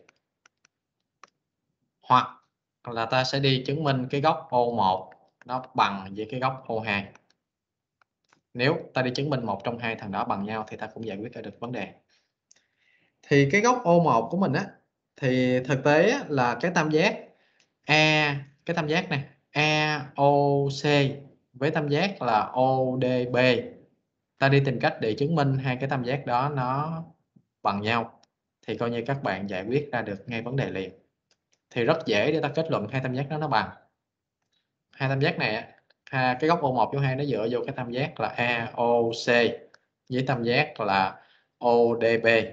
Hoặc là ta sẽ đi chứng minh cái góc ô một nó bằng với cái góc ô hai. Nếu ta đi chứng minh một trong hai thằng đó bằng nhau thì ta cũng giải quyết được vấn đề. Thì cái góc ô một của mình á thì thực tế á, là cái tam giác A, cái tam giác này a ô xê với tam giác là ô đê bê. Ta đi tìm cách để chứng minh hai cái tam giác đó nó bằng nhau thì coi như các bạn giải quyết ra được ngay vấn đề liền. Thì rất dễ để ta kết luận hai tam giác đó nó bằng. Hai tam giác này ha, cái góc ô một với ô hai nó dựa vô cái tam giác là a ô xê với tam giác là ô đê bê.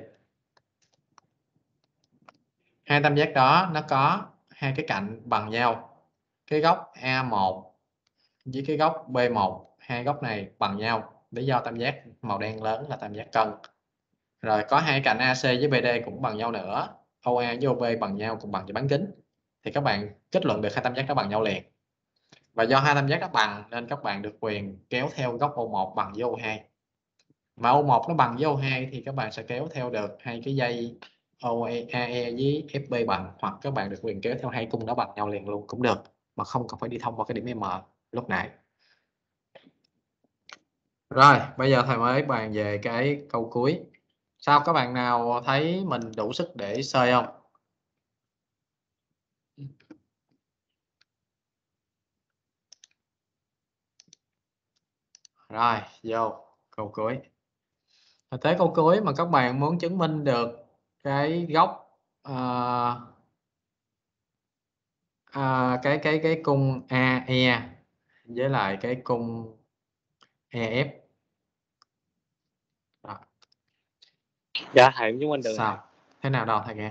Hai tam giác đó nó có hai cái cạnh bằng nhau. Cái góc a một với cái góc bê một, hai góc này bằng nhau. Lý do tam giác màu đen lớn là tam giác cân. Rồi có hai cạnh a xê với bê đê cũng bằng nhau nữa. ô a với ô bê bằng nhau cũng bằng với bán kính. Thì các bạn kết luận được hai tam giác đó bằng nhau liền. Và do hai tam giác đó bằng nên các bạn được quyền kéo theo góc ô một bằng với ô hai. Mà ô một nó bằng với ô hai thì các bạn sẽ kéo theo được hai cái dây a e với ép bê bằng, hoặc các bạn được quyền kéo theo hai cung đó bằng nhau liền luôn cũng được, mà không cần phải đi thông qua cái điểm M lúc nãy. Rồi, bây giờ thầy mới bàn về cái câu cuối. Sao các bạn nào thấy mình đủ sức để sơi không? Rồi, vô câu cuối. Thực tế câu cuối mà các bạn muốn chứng minh được cái góc uh, uh, cái cái cái cung a e với lại cái cung e ép Dạ thầy em chứng minh được. Sao? Thế nào đâu thầy nghe?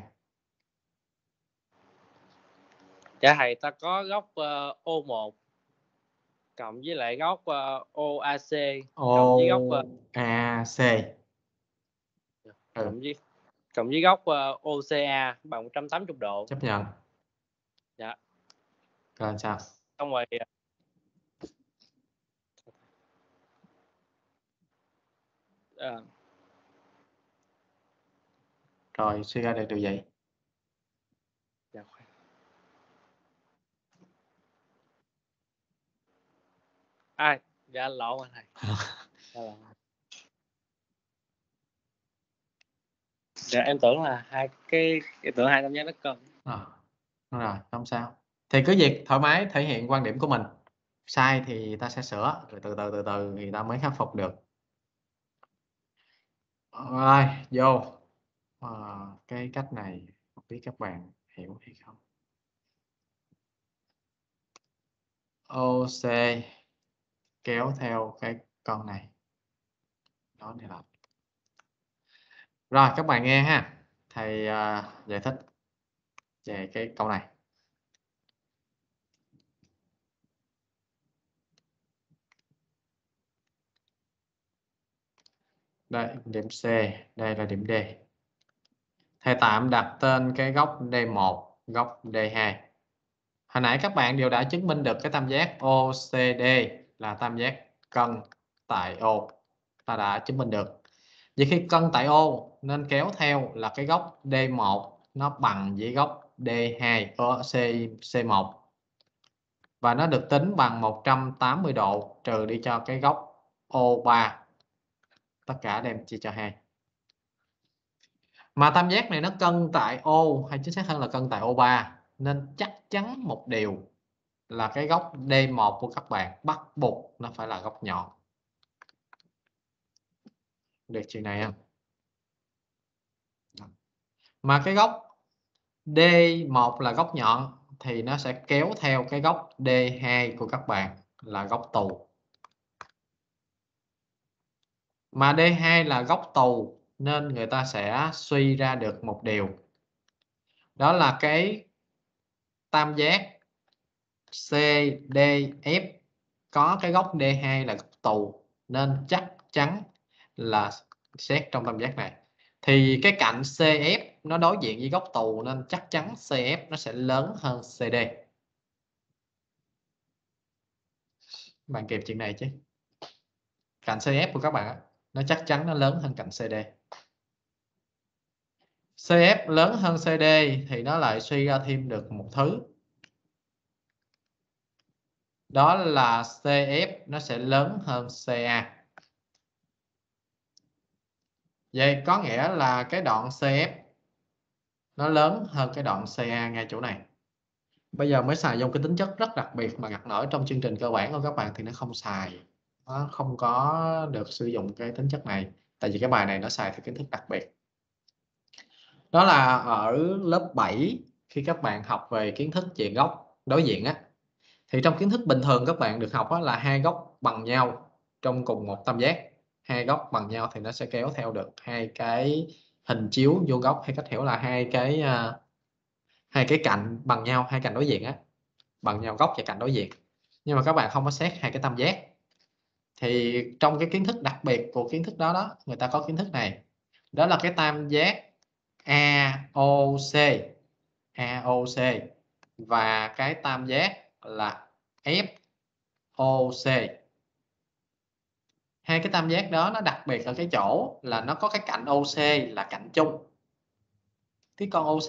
Dạ thầy, ta có góc uh, O một cộng với lại góc uh, O A C cộng với góc uh, O A C. Ừ. cộng với cộng với góc uh, O C A bằng một trăm tám mươi độ. Chấp nhận. Dạ. Rồi sao? Xong rồi uh, Rồi suy ra được điều gì? dạ. À, dạ lộn rồi thầy. Dạ, lộn. Dạ, em tưởng là hai cái em tưởng hai tam giác nó cân. À, rồi không sao. Thì cứ việc thoải mái thể hiện quan điểm của mình. Sai thì ta sẽ sửa, rồi từ từ từ từ thì ta mới khắc phục được. Rồi vô à, cái cách này không biết các bạn hiểu hay không. O C kéo theo cái con này. Đó này là. Rồi các bạn nghe ha. Thầy uh, giải thích về cái câu này. Đây điểm C, đây là điểm D. Thầy tạm đặt tên cái góc D một, góc D hai. Hồi nãy các bạn đều đã chứng minh được cái tam giác O C D là tam giác cân tại O. Ta đã chứng minh được. Vậy khi cân tại O nên kéo theo là cái góc D một nó bằng với góc D hai ở C C1. Và nó được tính bằng một trăm tám mươi độ trừ đi cho cái góc O ba. Tất cả đem chia cho hai. Mà tam giác này nó cân tại O, hay chính xác hơn là cân tại O ba, nên chắc chắn một điều là cái góc D một của các bạn bắt buộc nó phải là góc nhọn. Được chuyện này không? Mà cái góc D một là góc nhọn thì nó sẽ kéo theo cái góc D hai của các bạn là góc tù. Mà D hai là góc tù nên người ta sẽ suy ra được một điều. Đó là cái tam giác C D F có cái góc D hai là góc tù nên chắc chắn là xét trong tam giác này. Thì cái cạnh C F nó đối diện với góc tù nên chắc chắn C F nó sẽ lớn hơn C D. Bạn kịp chuyện này chứ? Cạnh C F của các bạn nó chắc chắn nó lớn hơn cạnh C D. C F lớn hơn C D thì nó lại suy ra thêm được một thứ. Đó là C F nó sẽ lớn hơn C A. Vậy có nghĩa là cái đoạn C F nó lớn hơn cái đoạn C A ngay chỗ này. Bây giờ mới xài dùng cái tính chất rất đặc biệt mà ngặt nổi trong chương trình cơ bản của các bạn thì nó không xài. Nó không có được sử dụng cái tính chất này. Tại vì cái bài này nó xài theo kiến thức đặc biệt. Đó là ở lớp bảy khi các bạn học về kiến thức về góc đối diện á. Thì trong kiến thức bình thường các bạn được học là hai góc bằng nhau trong cùng một tam giác. Hai góc bằng nhau thì nó sẽ kéo theo được hai cái hình chiếu vuông góc, hay cách hiểu là hai cái uh, hai cái cạnh bằng nhau, hai cạnh đối diện á, bằng nhau góc và cạnh đối diện. Nhưng mà các bạn không có xét hai cái tam giác. Thì trong cái kiến thức đặc biệt của kiến thức đó đó, người ta có kiến thức này. Đó là cái tam giác A O C, A O C và cái tam giác là F O C. Hai cái tam giác đó nó đặc biệt ở cái chỗ là nó có cái cạnh O C là cạnh chung. Cái con O C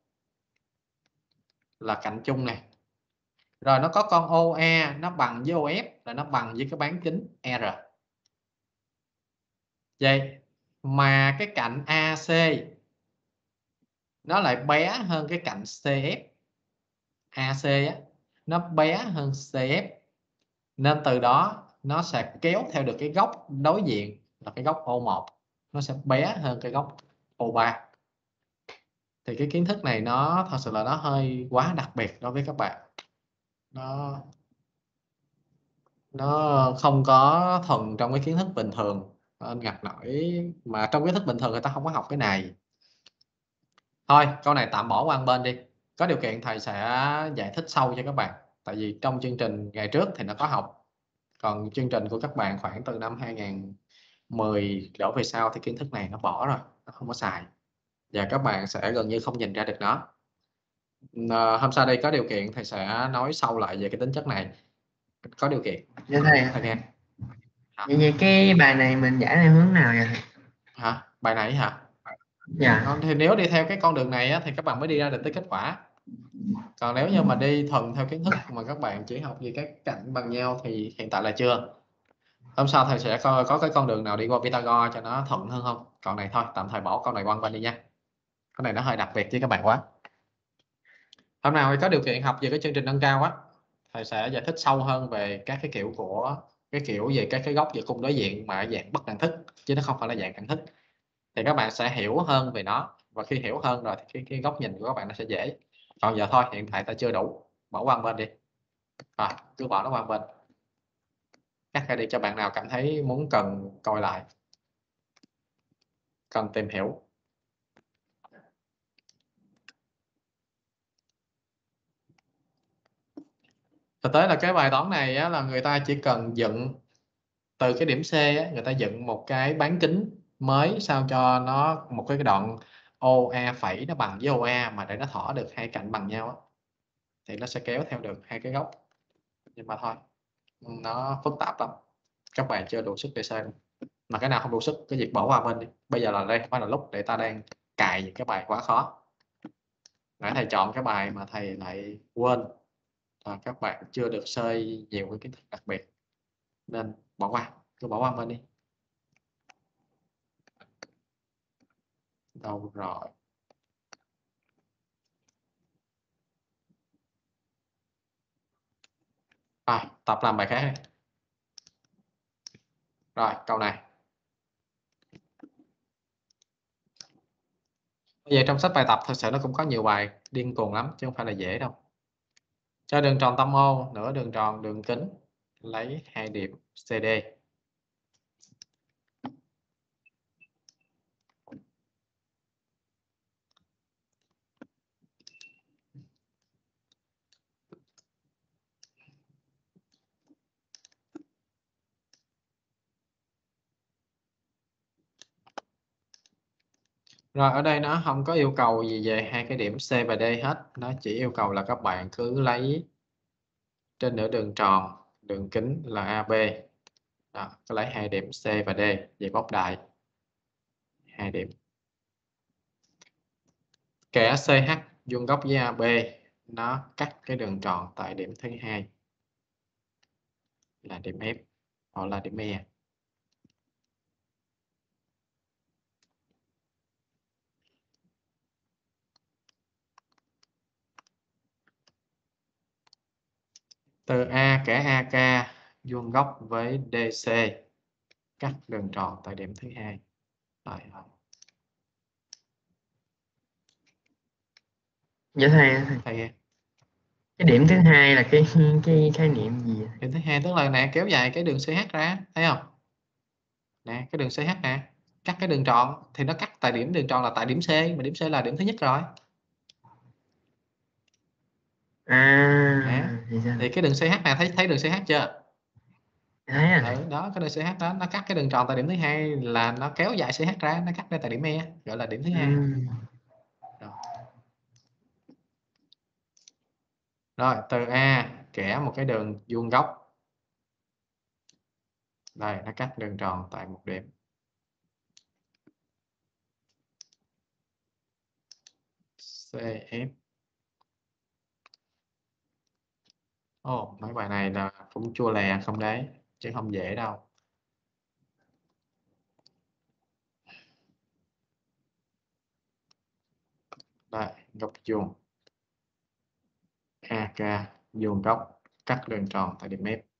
là cạnh chung này. Rồi nó có con O A nó bằng với O F là nó bằng với cái bán kính R. Vậy mà cái cạnh A C nó lại bé hơn cái cạnh C F. A C á, nó bé hơn C F. Nên từ đó nó sẽ kéo theo được cái góc đối diện là cái góc O một. Nó sẽ bé hơn cái góc O ba. Thì cái kiến thức này nó thật sự là nó hơi quá đặc biệt đối với các bạn. Nó nó không có thuần trong cái kiến thức bình thường Nên ngặt nổi mà trong kiến thức bình thường người ta không có học cái này. Thôi câu này tạm bỏ qua một bên đi. Có điều kiện thầy sẽ giải thích sâu cho các bạn. Tại vì trong chương trình ngày trước thì nó có học. Còn chương trình của các bạn khoảng từ năm hai nghìn mười đổ về sau thì kiến thức này nó bỏ rồi, nó không có xài. Và các bạn sẽ gần như không nhìn ra được nó. À, hôm sau đây có điều kiện thầy sẽ nói sâu lại về cái tính chất này. Có điều kiện. Dạ thầy. Thầy nghe. Vậy, vậy cái bài này mình giải theo hướng nào vậy thầy? Hả? Bài này hả? Dạ. Còn thì nếu đi theo cái con đường này á, thì các bạn mới đi ra được tới kết quả. Còn nếu như mà đi thuần theo kiến thức mà các bạn chỉ học về các cạnh bằng nhau thì hiện tại là chưa. Hôm sau thầy sẽ coi có cái con đường nào đi qua Pythagore cho nó thuận hơn không. Còn này thôi, tạm thời bỏ con này quăng qua đi nha. Cái này nó hơi đặc biệt với các bạn quá. Hôm nào có điều kiện học về cái chương trình nâng cao á, thầy sẽ giải thích sâu hơn về các cái kiểu của cái kiểu về các cái góc về cung đối diện mà dạng bất đẳng thức chứ nó không phải là dạng đẳng thức. Thì các bạn sẽ hiểu hơn về nó, và khi hiểu hơn rồi thì cái, cái góc nhìn của các bạn nó sẽ dễ. Còn giờ thôi, hiện tại ta chưa đủ, bỏ qua một bên đi. À, cứ bỏ nó qua một bên. Cắt ra đi cho bạn nào cảm thấy muốn cần coi lại, cần tìm hiểu. Thực tế là cái bài toán này á, là người ta chỉ cần dựng từ cái điểm C á, người ta dựng một cái bán kính mới sao cho nó một cái đoạn ô a phẩy nó bằng với ô a mà để nó thỏ được hai cạnh bằng nhau á, thì nó sẽ kéo theo được hai cái góc. Nhưng mà thôi, nó phức tạp lắm, các bạn chưa đủ sức để xem. Mà cái nào không đủ sức cái việc bỏ qua bên đi. Bây giờ là đây không phải là lúc để ta đang cài những cái bài quá khó. Nãy thầy chọn cái bài mà thầy lại quên, à, các bạn chưa được sơi nhiều cái kiến thức đặc biệt nên bỏ qua, cứ bỏ qua bên đi. Đâu rồi? Rồi, tập làm bài khác đi. Rồi, câu này. Vậy trong sách bài tập thật sự nó cũng có nhiều bài điên cuồng lắm chứ không phải là dễ đâu. Cho đường tròn tâm ô, nửa đường tròn đường kính, lấy hai điểm xê đê. Rồi ở đây nó không có yêu cầu gì về hai cái điểm C và D hết, nó chỉ yêu cầu là các bạn cứ lấy trên nửa đường tròn đường kính là a bê. Đó, cứ lấy hai điểm C và D về góc đại. Hai điểm. Kẻ xê hát vuông góc với a bê nó cắt cái đường tròn tại điểm thứ hai là điểm F hoặc là điểm E. Từ A kẻ a ca vuông góc với đê xê cắt đường tròn tại điểm thứ hai. Rồi, rồi. Dạ thầy, thầy. Thầy, Cái điểm thứ hai là cái cái khái niệm gì? điểm thứ hai tức là nè kéo dài cái đường xê hát ra, thấy không? Nè cái đường xê hát nè, cắt cái đường tròn thì nó cắt tại điểm đường tròn là tại điểm C, mà điểm C là điểm thứ nhất rồi. À, Nè, thì sao? thì cái đường xê hát này thấy thấy đường xê hát chưa? Thấy rồi. Ừ, đó cái đường xê hát đó nó cắt cái đường tròn tại điểm thứ hai là nó kéo dài xê hát ra, nó cắt ra tại điểm E, gọi là điểm thứ hai. Ừm. Rồi. Rồi từ A kẻ một cái đường vuông góc. Đây nó cắt đường tròn tại một điểm. xê ép. Ồ, oh, mấy bài này là cũng chua lè không đấy, chứ không dễ đâu. Đây, góc vuông. a ca vuông góc cắt đường tròn tại điểm F.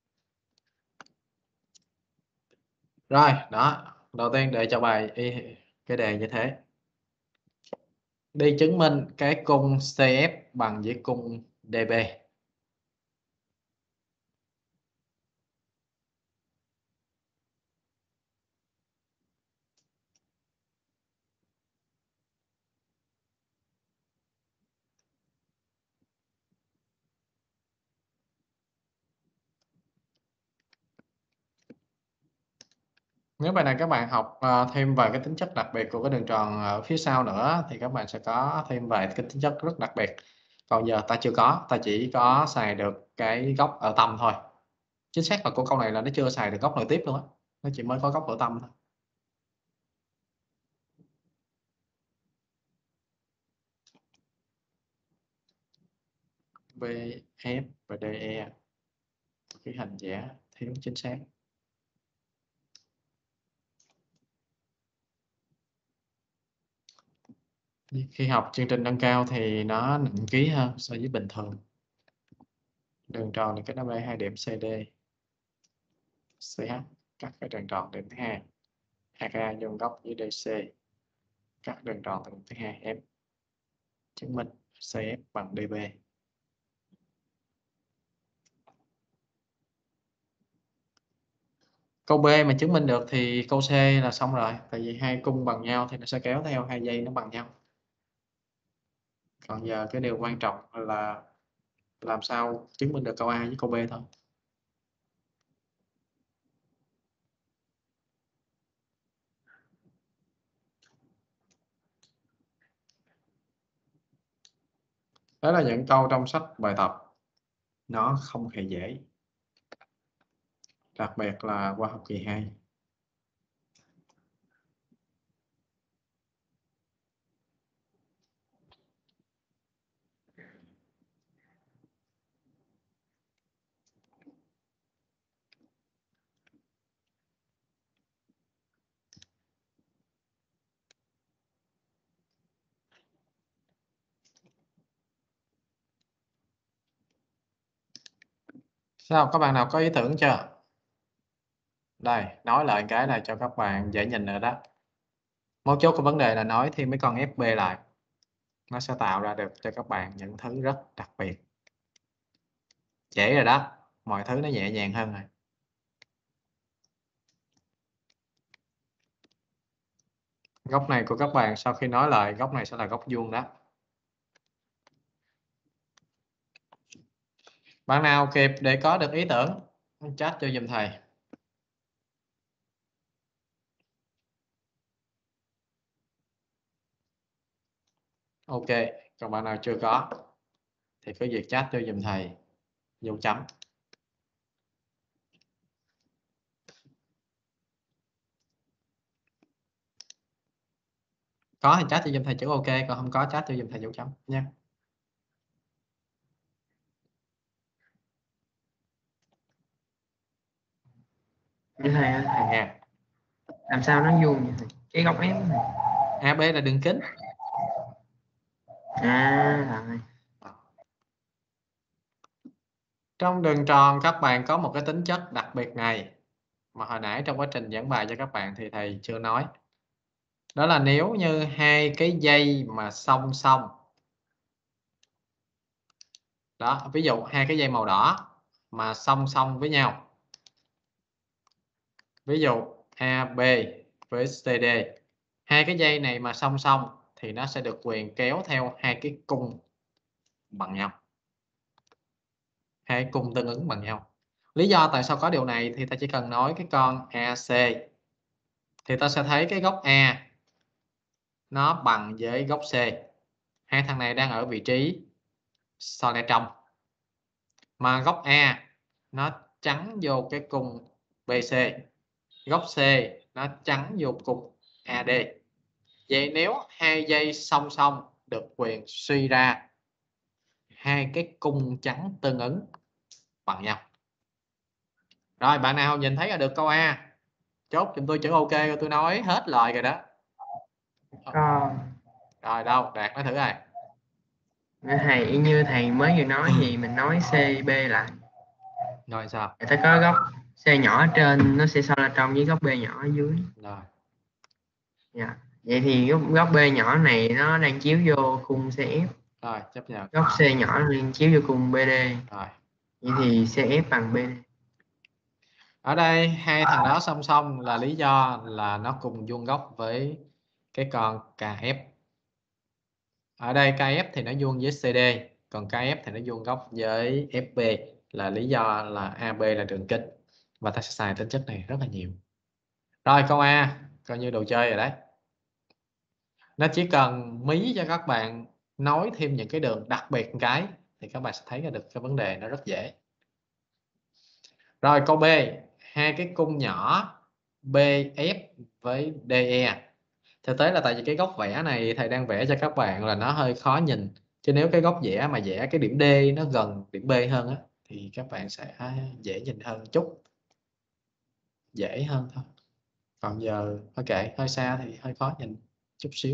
Rồi, đó. Đầu tiên để cho bài y cái đề như thế. Đi chứng minh cái cung xê ép bằng với cung đê bê. Nếu bài này các bạn học uh, thêm về cái tính chất đặc biệt của cái đường tròn ở phía sau nữa thì các bạn sẽ có thêm về cái tính chất rất đặc biệt. Còn giờ ta chưa có, ta chỉ có xài được cái góc ở tâm thôi. Chính xác là của câu này là nó chưa xài được góc nội tiếp luôn á, nó chỉ mới có góc ở tâm thôi. B, F và D E cái hình vẽ thiếu chính xác. Khi học chương trình nâng cao thì nó nặng ký hơn so với bình thường. Đường tròn thì cái nó B hai điểm C D C H cắt cái đường tròn điểm thứ hai, hai A vuông góc với D C cắt đường tròn từ điểm thứ hai F, chứng minh C F bằng D B. Câu B mà chứng minh được thì câu C là xong rồi, tại vì hai cung bằng nhau thì nó sẽ kéo theo hai dây nó bằng nhau. Còn giờ cái điều quan trọng là làm sao chứng minh được câu A với câu B thôi. Đó là những câu trong sách bài tập, nó không hề dễ, đặc biệt là qua học kỳ hai. Sao các bạn nào có ý tưởng chưa? Đây, nói lại cái này cho các bạn dễ nhìn nữa đó. Mấu chốt của vấn đề là nói thêm mấy con ép bê lại. Nó sẽ tạo ra được cho các bạn những thứ rất đặc biệt. Dễ rồi đó, mọi thứ nó nhẹ nhàng hơn rồi. Góc này của các bạn sau khi nói lại, góc này sẽ là góc vuông đó. Bạn nào kịp để có được ý tưởng, chat cho giùm thầy. Ok, còn bạn nào chưa có thì cứ việc chat cho giùm thầy dấu chấm. Có thì chat cho giùm thầy chữ ok, còn không có chat cho giùm thầy dấu chấm nha. Như thầy ơi, Thầy nghe. làm sao nó vuông vậy thầy? Cái góc F này. a bê là đường kính. À rồi. Trong đường tròn các bạn có một cái tính chất đặc biệt này mà hồi nãy trong quá trình giảng bài cho các bạn thì thầy chưa nói. Đó là nếu như hai cái dây mà song song. Đó, ví dụ hai cái dây màu đỏ mà song song với nhau. Ví dụ a bê với xê đê. Hai cái dây này mà song song thì nó sẽ được quyền kéo theo hai cái cung bằng nhau. Hai cung tương ứng bằng nhau. Lý do tại sao có điều này thì ta chỉ cần nói cái con a xê thì ta sẽ thấy cái góc A nó bằng với góc C. Hai thằng này đang ở vị trí so le trong. Mà góc A nó chắn vô cái cung bê xê. Góc C nó chắn vô cung a đê. Vậy nếu hai dây song song được quyền suy ra hai cái cung chắn tương ứng bằng nhau. Rồi bạn nào nhìn thấy là được câu A chốt giùm tôi chữ ok, tôi nói hết lời rồi đó. Có. Rồi đâu Đạt nói thử rồi. Như thầy, y như thầy mới vừa nói thì mình nói C B lại. Rồi sao? Người ta có góc C nhỏ ở trên nó sẽ so ra trong với góc B nhỏ ở dưới. Rồi. Dạ. Vậy thì góc, góc B nhỏ này nó đang chiếu vô khung xê ép. Rồi chấp nhận. Góc C nhỏ đang chiếu vô khung bê đê. Rồi. Vậy thì xê ép bằng bê đê. Ở đây hai thằng đó song song là lý do là nó cùng vuông góc với cái con ca ép. Ở đây ca ép thì nó vuông với xê đê, còn ca ép thì nó vuông góc với ép bê, là lý do là a bê là đường kính. Và ta sẽ xài tính chất này rất là nhiều. Rồi câu A coi như đồ chơi rồi đấy. Nó chỉ cần mí cho các bạn nói thêm những cái đường đặc biệt một cái thì các bạn sẽ thấy ra được cái vấn đề nó rất dễ. Rồi câu B, hai cái cung nhỏ bê ép với đê e. Thực tế là tại vì cái góc vẽ này thầy đang vẽ cho các bạn là nó hơi khó nhìn. Chứ nếu cái góc vẽ mà vẽ cái điểm D nó gần điểm B hơn á thì các bạn sẽ dễ nhìn hơn chút. Dễ hơn thôi. Còn giờ ok, hơi xa thì hơi khó nhìn chút xíu.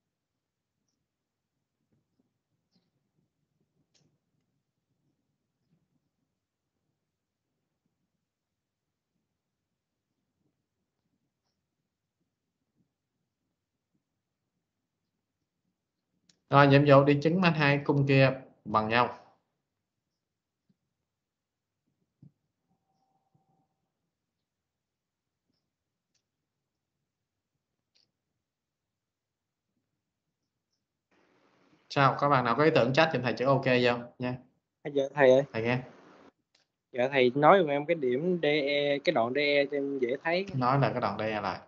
Rồi nhiệm vụ đi chứng minh hai cung kia bằng nhau. Sao các bạn nào có ý tưởng chat cho thầy chữ ok không nha. À, dạ thầy ơi, Thầy nghe. dạ thầy nói với em cái điểm đê e, cái đoạn đê e cho em dễ thấy. Nói là cái đoạn đây là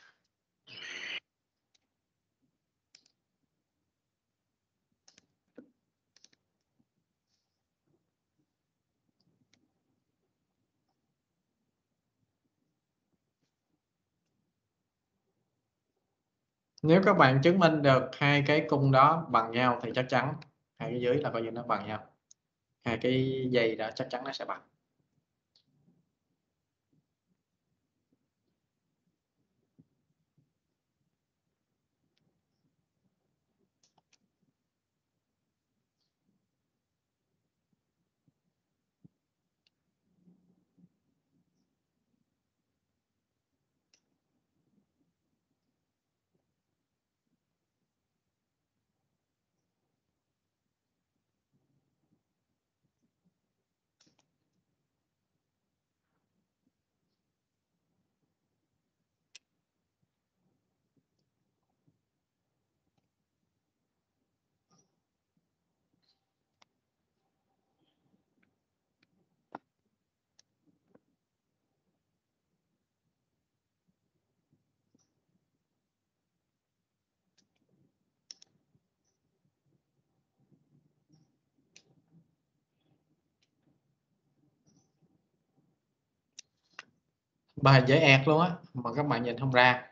nếu các bạn chứng minh được hai cái cung đó bằng nhau thì chắc chắn hai cái dưới là coi như nó bằng nhau. Hai cái dây đó chắc chắn nó sẽ bằng. Bài dễ ẹt luôn á mà các bạn nhìn không ra.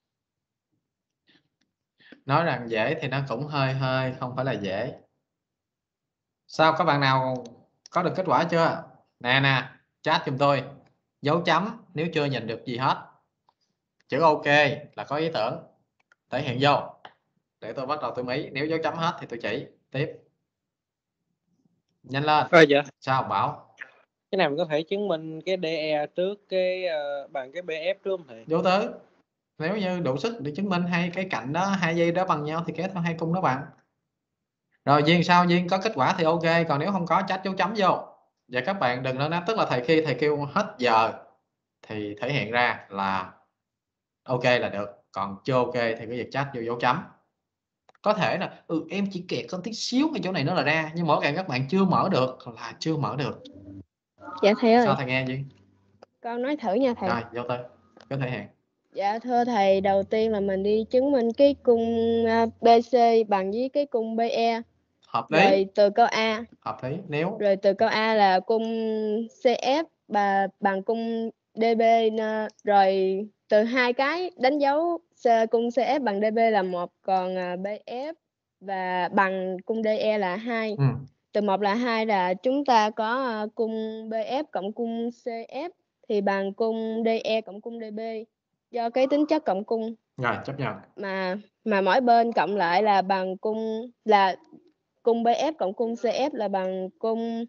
Nói rằng dễ thì nó cũng hơi hơi không phải là dễ. Sao các bạn nào có được kết quả chưa? Nè nè, chat giùm tôi. Dấu chấm nếu chưa nhìn được gì hết. Chữ ok là có ý tưởng. Thể hiện vô. Để tôi bắt đầu tôi mỹ. Nếu dấu chấm hết thì tôi chỉ. Tiếp. Nhanh lên. À, dạ. Sao Bảo? Cái này mình có thể chứng minh cái đê e trước cái uh, bằng cái bê ép trước không thầy? Vô tứ. Nếu như đủ sức để chứng minh hai cái cạnh đó, hai dây đó bằng nhau thì kéo theo hai cung đó bằng. Rồi Duyên sao? Duyên có kết quả thì ok, còn nếu không có chat dấu chấm vô. Và các bạn đừng nói, tức là thầy khi thầy kêu hết giờ thì thể hiện ra là ok là được, còn chưa ok thì cái việc chat vô dấu chấm. Có thể là ừ, em chỉ kẹt con tí xíu ngay chỗ này nó là ra, nhưng mỗi ngày các bạn chưa mở được là chưa mở được. Dạ thầy ơi, Sao thầy nghe Duyên? con nói thử nha thầy. Rồi vô tới có thể hiện. Dạ thưa thầy, đầu tiên là mình đi chứng minh cái cung à, bê xê bằng với cái cung bê e. Hợp lý. Rồi từ câu A. Hợp lý. Nếu Rồi từ câu A là cung xê ép và bằng cung đê bê, nè. Rồi từ hai cái đánh dấu cung xê ép bằng đê bê là một, còn à, bê ép và bằng cung đê e là hai. ừ. Từ một là hai là chúng ta có à, cung bê ép cộng cung xê ép thì bằng cung đê e cộng cung đê bê. Do cái tính chất cộng cung Rồi chấp nhận. mà mà mỗi bên cộng lại là bằng cung là cung bê ép cộng cung xê ép là bằng cung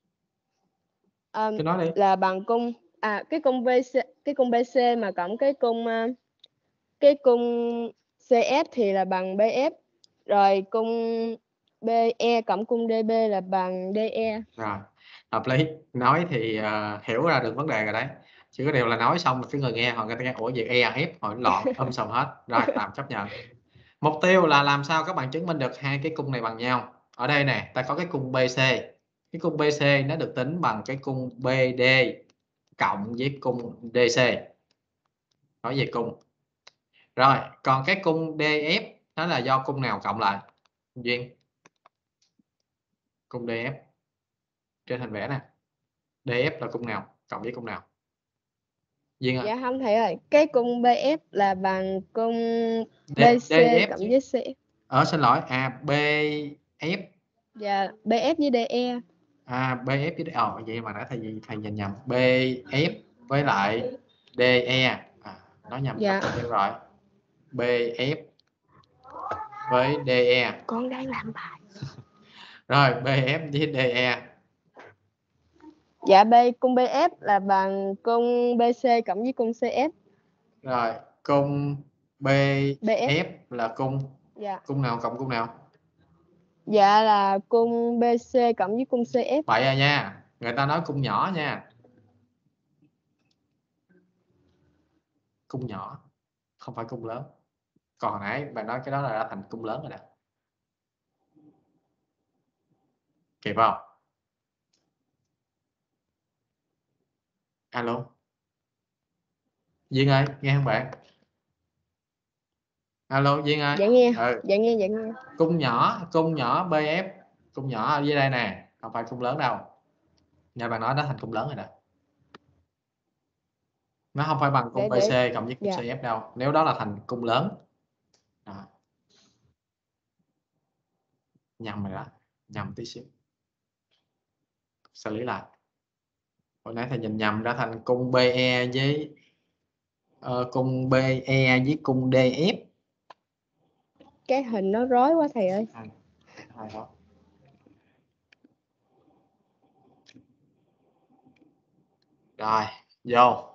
um, Cứ nói đi. là bằng cung à cái cung bê xê cái cung bê xê mà cộng cái cung uh, cái cung xê ép thì là bằng bê ép, rồi cung bê e cộng cung đê bê là bằng đê e. Rồi hợp lý. Nói thì uh, hiểu ra được vấn đề rồi đấy, chỉ có điều là nói xong cái người nghe họ người ta nghe ủa gì e ép hỏi loạn âm sầm hết. Rồi tạm chấp nhận. Mục tiêu là làm sao các bạn chứng minh được hai cái cung này bằng nhau. Ở đây nè ta có cái cung bê xê, cái cung bê xê nó được tính bằng cái cung bê đê cộng với cung đê xê. nói về cung. Rồi còn cái cung đê ép nó là do cung nào cộng lại? Duyên, cung đê ép trên hình vẽ nè, đê ép là cung nào cộng với cung nào? Duyên ơi. Dạ không thầy ơi, cái cung bê ép là bằng cung D- bê xê đê ép cộng chứ. với xê ép. Ờ xin lỗi, à bê ép. Dạ, bê ép với đê e. À bê ép với ờ vậy mà nãy thầy thầy nhìn nhầm, bê ép với lại đê e. À nói nhầm Dạ. đúng rồi. bê ép với đê e. Con đang làm bài. Rồi bê ép với đê e. Dạ, B cung bê ép là bằng cung bê xê cộng với cung xê ép. Rồi cung bê ép bê ép. là cung Dạ. cung nào cộng cung nào? Dạ là cung bê xê cộng với cung xê ép. Vậy à nha, người ta nói cung nhỏ nha. Cung nhỏ, không phải cung lớn. Còn hồi nãy bạn nói cái đó là đã thành cung lớn rồi nè. Kịp không? Alo. Duyên ơi, nghe không bạn? Alo Duyên ơi. Dạ nghe. Ừ. Dạ nghe, dạ nghe. Cung nhỏ, cung nhỏ bê ép, cung nhỏ ở dưới đây nè, không phải cung lớn đâu. Nhà bạn nói nó thành cung lớn rồi nè. Nó không phải bằng cung Để- bê xê để- cộng với cung dạ. xê ép đâu. Nếu đó là thành cung lớn. Đó. Nhầm rồi đó, nhầm tí xíu. Xử lý lại. Hồi nãy thầy nhìn nhầm ra thành cung bê e với uh, cung bê e với cung đê ép. Cái hình nó rối quá thầy ơi. À, hai đó. Rồi, vô.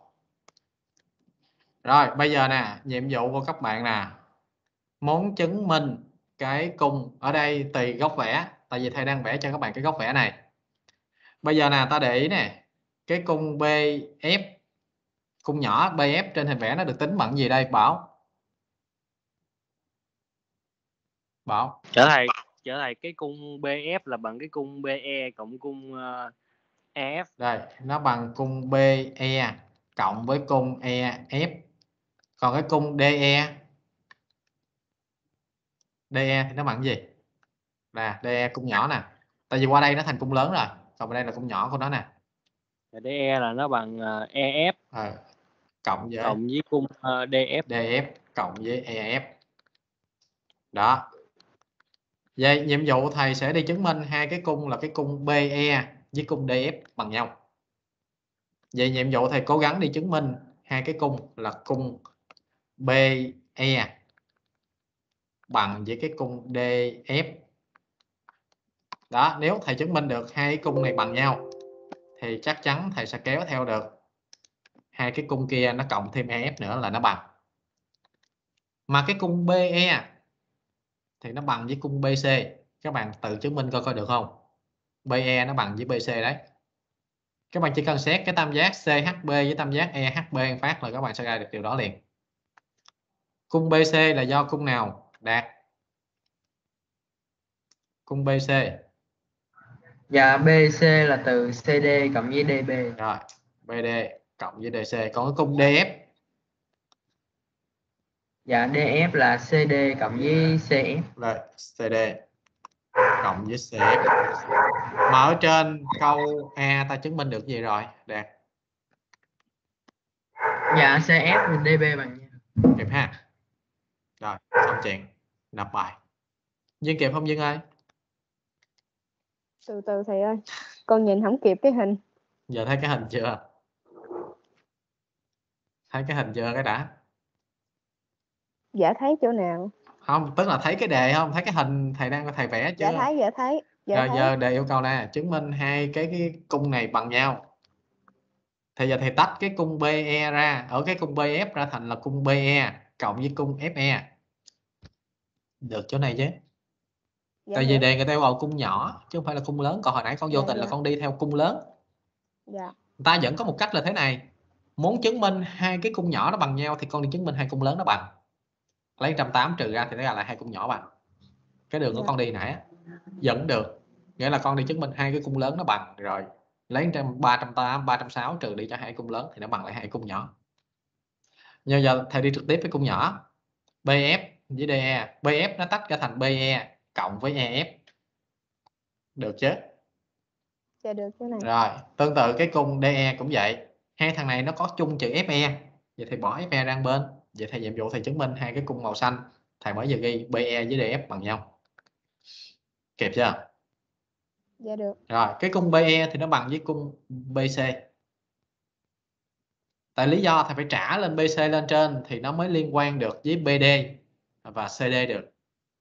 Rồi, bây giờ nè, nhiệm vụ của các bạn nè. Muốn chứng minh cái cung ở đây tùy góc vẽ, tại vì thầy đang vẽ cho các bạn cái góc vẽ này. Bây giờ nè, ta để ý nè, cái cung bê ép, cung nhỏ bê ép trên hình vẽ nó được tính bằng gì đây Bảo? Bảo. Trở thầy, trở thầy cái cung bê ép là bằng cái cung bê e cộng cung uh, e ép. Đây, nó bằng cung bê e cộng với cung e ép. Còn cái cung đê e, đê e thì nó bằng gì? Nè, đê e cung nhỏ nè. Tại vì qua đây nó thành cung lớn rồi, còn bên đây là cung nhỏ của nó nè. đê e là nó bằng uh, e ép à, cộng với cộng với cung uh, đê ép. đê ép cộng với e ép. Đó. Vậy nhiệm vụ thầy sẽ đi chứng minh hai cái cung là cái cung bê e với cung đê ép bằng nhau. Vậy nhiệm vụ thầy cố gắng đi chứng minh hai cái cung là cung bê e bằng với cái cung đê ép. Đó, nếu thầy chứng minh được hai cái cung này bằng nhau thì chắc chắn thầy sẽ kéo theo được hai cái cung kia nó cộng thêm e ép nữa là nó bằng. Mà cái cung bê e thì nó bằng với cung bê xê. Các bạn tự chứng minh coi coi được không? bê e nó bằng với bê xê đấy. Các bạn chỉ cần xét cái tam giác xê hát bê với tam giác e hát bê phát là các bạn sẽ ra được điều đó liền. Cung bê xê là do cung nào Đạt? Cung bê xê. Dạ bê xê là từ xê đê cộng với đê bê. Rồi, bê đê cộng với đê xê. Còn cái cung đê ép. Dạ đê ép là xê đê cộng với xê ép. Rồi, xê đê cộng với xê ép. Mà ở trên câu A ta chứng minh được gì rồi Đạt? Dạ xê ép và đê bê bằng nhau. Kịp ha. Rồi, xong chuyện. Nộp bài. Duyên kịp không Duyên ơi? Từ từ thầy ơi. Con nhìn không kịp cái hình. Giờ thấy cái hình chưa? Thấy cái hình chưa cái đã? Dạ thấy chỗ nào? Không, tức là thấy cái đề không? Thấy cái hình thầy đang thầy vẽ chưa? Dạ thấy, dạ thấy. Dạ Rồi thấy. giờ đề yêu cầu nè, chứng minh hai cái, cái cung này bằng nhau. Thì giờ thầy tách cái cung bê e ra, ở cái cung bê ép ra thành là cung bê e cộng với cung ép e. Được chỗ này chứ? Dạ Tại vì hiểu. đề người ta yêu cầu cung nhỏ chứ không phải là cung lớn. Còn hồi nãy con vô Dạ, tình là dạ. con đi theo cung lớn. Dạ. Người ta vẫn có một cách là thế này. Muốn chứng minh hai cái cung nhỏ nó bằng nhau thì con đi chứng minh hai cung lớn nó bằng. Lấy một trăm tám mươi trừ ra thì nó ra lại hai cung nhỏ bằng. Cái đường của Dạ. con đi nãy vẫn được. Nghĩa là con đi chứng minh hai cái cung lớn nó bằng rồi. Lấy ba trăm tám mươi, ba trăm sáu mươi trừ đi cho hai cung lớn thì nó bằng lại hai cung nhỏ. Nhưng giờ thầy đi trực tiếp với cung nhỏ. bê ép với đê e. bê ép nó tách ra thành bê e cộng với e ép. Được chứ? Dạ được cái này. Rồi, tương tự cái cung đê e cũng vậy. Hai thằng này nó có chung chữ ép e. Vậy thì bỏ ép e ra một bên. Vậy thì nhiệm vụ thầy chứng minh hai cái cung màu xanh. Thầy mới giờ ghi bê e với đê ép bằng nhau. Kịp chưa? Dạ được. Rồi, cái cung bê e thì nó bằng với cung bê xê. Tại lý do thầy phải trả lên bê xê lên trên thì nó mới liên quan được với bê đê và xê đê được.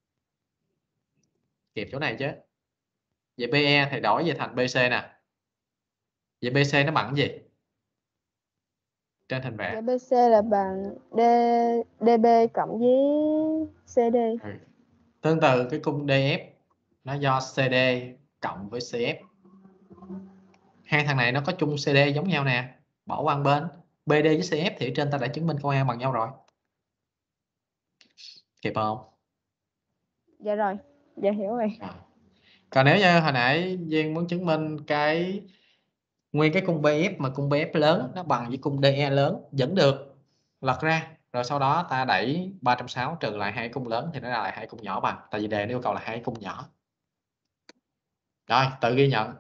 Kịp chỗ này chứ? Vậy bê e thì đổi về thành bê xê nè. Vậy bê xê nó bằng cái gì? Trên hình vẽ. Dạ bê xê là bằng D, đê bê cộng với xê đê. Ừ. Tương tự cái cung đê ép nó do xê đê cộng với xê ép. Hai thằng này nó có chung xê đê giống nhau nè. Bỏ qua một bên. bê đê với xê ép thì ở trên ta đã chứng minh câu A bằng nhau rồi. Kịp không? Dạ rồi. Dạ hiểu rồi. Rồi. Còn nếu như hồi nãy Duyên muốn chứng minh cái nguyên cái cung bê ép mà cung bê ép lớn nó bằng với cung đê e lớn vẫn được, lật ra rồi sau đó ta đẩy ba trăm sáu mươi trừ lại hai cung lớn thì nó ra lại hai cung nhỏ bằng, tại vì đề nó yêu cầu là hai cung nhỏ. Rồi tự ghi nhận.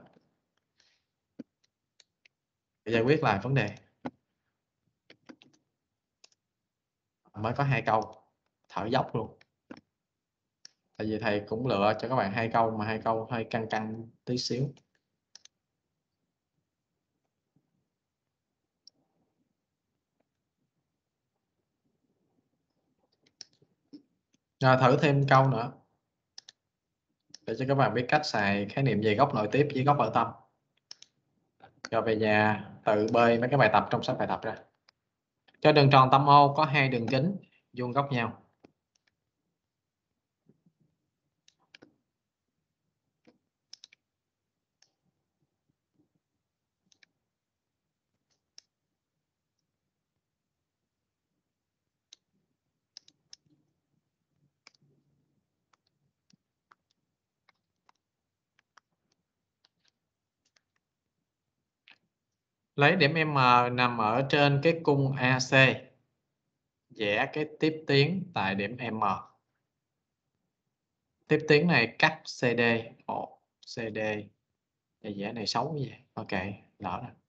Để giải quyết lại vấn đề. Mới có hai câu, thở dốc luôn. Tại vì thầy cũng lựa cho các bạn hai câu mà hai câu hơi căng căng tí xíu. Rồi thử thêm câu nữa để cho các bạn biết cách xài khái niệm về góc nội tiếp với góc ở tâm. Rồi về nhà tự bơi mấy cái bài tập trong sách bài tập ra. Cho đường tròn tâm O có hai đường kính vuông góc nhau. Lấy điểm M nằm ở trên cái cung a xê. Vẽ cái tiếp tuyến tại điểm M. Tiếp tuyến này cắt xê đê. Ồ, xê đê. Để vẽ này xấu như vậy. Ok, lỡ rồi.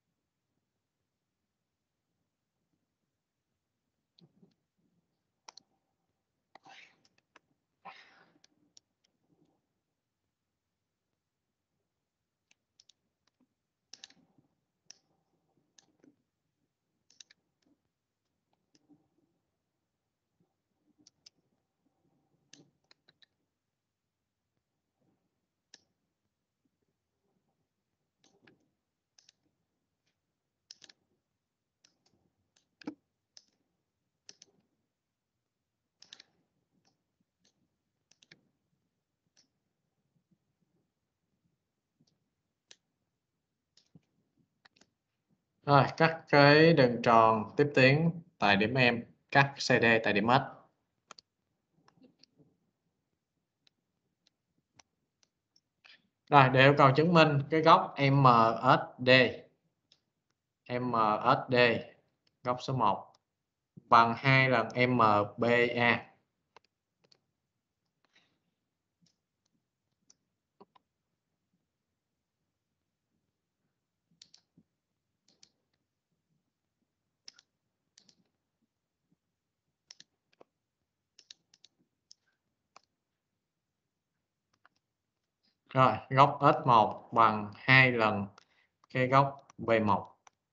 Rồi, cắt cái đường tròn tiếp tuyến tại điểm M, cắt xê đê tại điểm H. Rồi, để yêu cầu chứng minh cái góc em ét đê. em ét đê, góc số một, bằng hai lần em bê a. Rồi, góc ét một bằng hai lần cái góc bê một.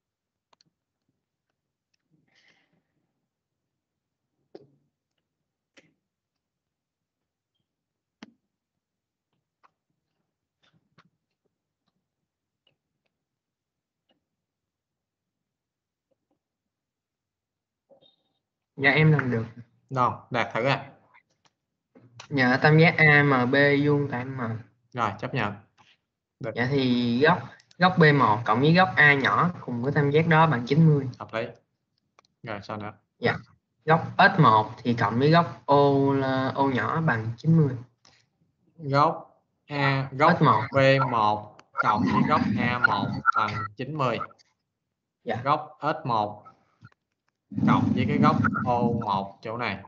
Dạ em làm được. Rồi, đạt thử à. Dạ tam giác a em bê vuông tại M. Rồi, chấp nhận. Được. Dạ thì góc góc bê một cộng với góc A nhỏ cùng với tam giác đó bằng chín mươi. Hợp lý. Rồi, sao nữa? Dạ. Góc ét một thì cộng với góc O O nhỏ bằng chín mươi. Góc A, góc ét một. bê một cộng với góc a một bằng chín mươi. Dạ. Góc ét một cộng với cái góc ô một chỗ này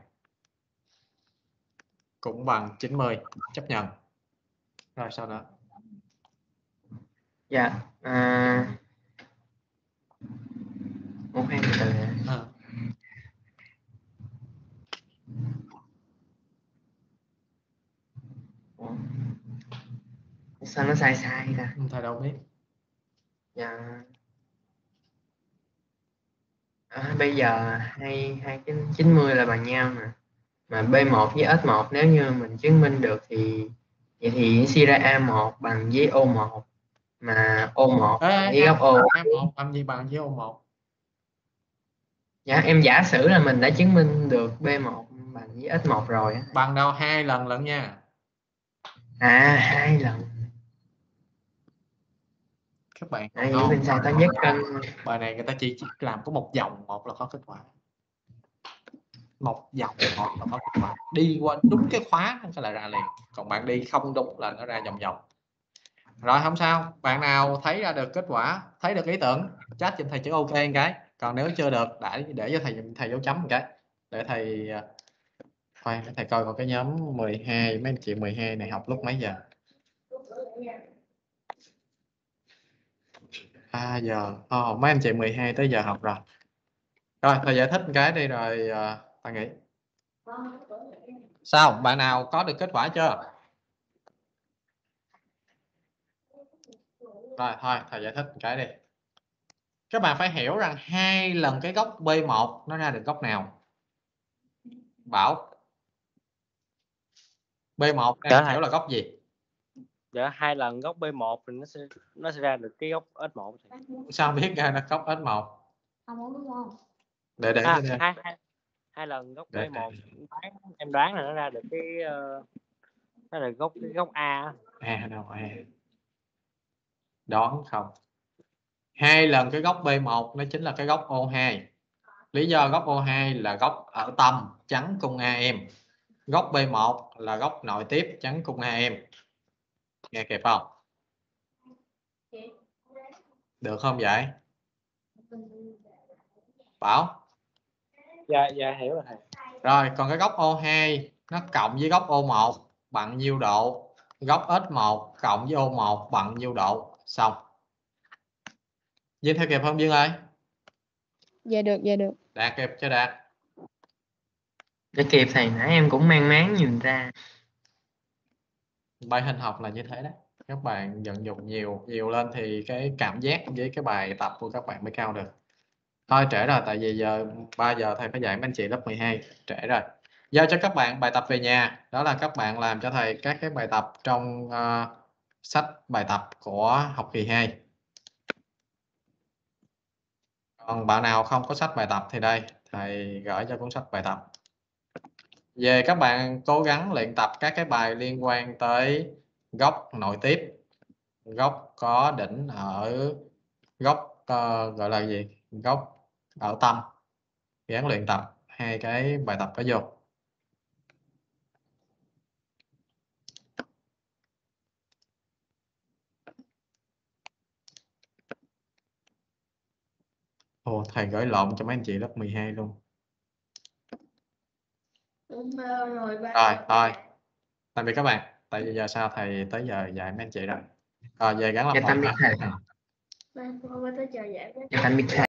cũng bằng chín mươi, chấp nhận. Rồi sau đó. Dạ. À, một hai từ từ. À. Ủa? Sao nó sai sai ta? Thầy đâu biết. Dạ. À, bây giờ hai hai cái chín mươi là bằng nhau nè, mà B một với S một nếu như mình chứng minh được thì vậy thì suy ra A một bằng với O một, mà O một Ê, bằng với góc O. A một bằng gì bằng với O một? Dạ em giả sử là mình đã chứng minh được B một bằng với S một rồi á. Bằng đâu hai lần lận nha. À, hai lần. Các bạn À, còn vậy ngon. mình xài toán giác cân. Bài này người ta chỉ, chỉ làm có một vòng một là có kết quả. Một vòng một là có kết quả. Đi qua đúng cái khóa nó là ra liền. Còn bạn đi không đúng là nó ra vòng vòng. Rồi không sao. Bạn nào thấy ra được kết quả, thấy được ý tưởng, chat cho thầy chữ OK một cái. Còn nếu chưa được, để để cho thầy thầy dấu chấm một cái. Để thầy khoan, thầy coi còn cái nhóm mười hai, mấy anh chị mười hai này học lúc mấy giờ? ba giờ. Oh, mấy anh chị mười hai tới giờ học rồi. Rồi, thầy giải thích một cái đi rồi uh, ta nghĩ. Sao? Bạn nào có được kết quả chưa? Rồi, thôi, thầy giải thích một cái đi. Các bạn phải hiểu rằng hai lần cái góc B một nó ra được góc nào? Bảo. B một Dạ, hiểu là góc gì? dạ hai lần góc B một thì nó sẽ nó sẽ ra được cái góc S một. Sao biết ra được góc S một? Để để À, cho đây. hai, hai, hai lần góc Để, B một đoán, em đoán là nó ra được cái uh, nó là góc cái góc A. A đâu A. Đoán không? Hai lần cái góc B một nó chính là cái góc O hai. Lý do góc O hai là góc ở tâm chắn cung A em. Góc B một là góc nội tiếp chắn cung A em. Nghe kịp không? Được không vậy? Bảo. Dạ, dạ hiểu rồi thầy. Rồi còn cái góc O hai nó cộng với góc O một bằng nhiêu độ? Góc S một cộng với O một bằng nhiêu độ? Xong. Duyên theo kịp không Duyên ơi? Dạ được, dạ được. Đạt kịp cho Đạt. Để kịp thầy, nãy em cũng mang máng nhìn ra. Bài hình học là như thế đấy. Các bạn vận dụng nhiều nhiều lên thì cái cảm giác với cái bài tập của các bạn mới cao được. Thôi trễ rồi, tại vì giờ ba giờ thầy phải dạy mấy anh chị lớp mười hai, trễ rồi. Giao cho các bạn bài tập về nhà, đó là các bạn làm cho thầy các cái bài tập trong uh, sách bài tập của học kỳ hai. Còn bạn nào không có sách bài tập thì đây, thầy gửi cho cuốn sách bài tập. Về các bạn cố gắng luyện tập các cái bài liên quan tới góc nội tiếp, góc có đỉnh ở góc uh, gọi là gì? Góc ở tâm. Gắng luyện tập hai cái bài tập đó vô. Ồ, thầy gửi lộn cho mấy anh chị lớp mười hai luôn. Rồi, thôi. Tạm biệt các bạn. Tại vì giờ sau thầy tới giờ dạy mấy anh chị rồi. Rồi, về gắng làm Dạ, bài tạm biệt nha. thầy. Dạ, tạm biệt thầy.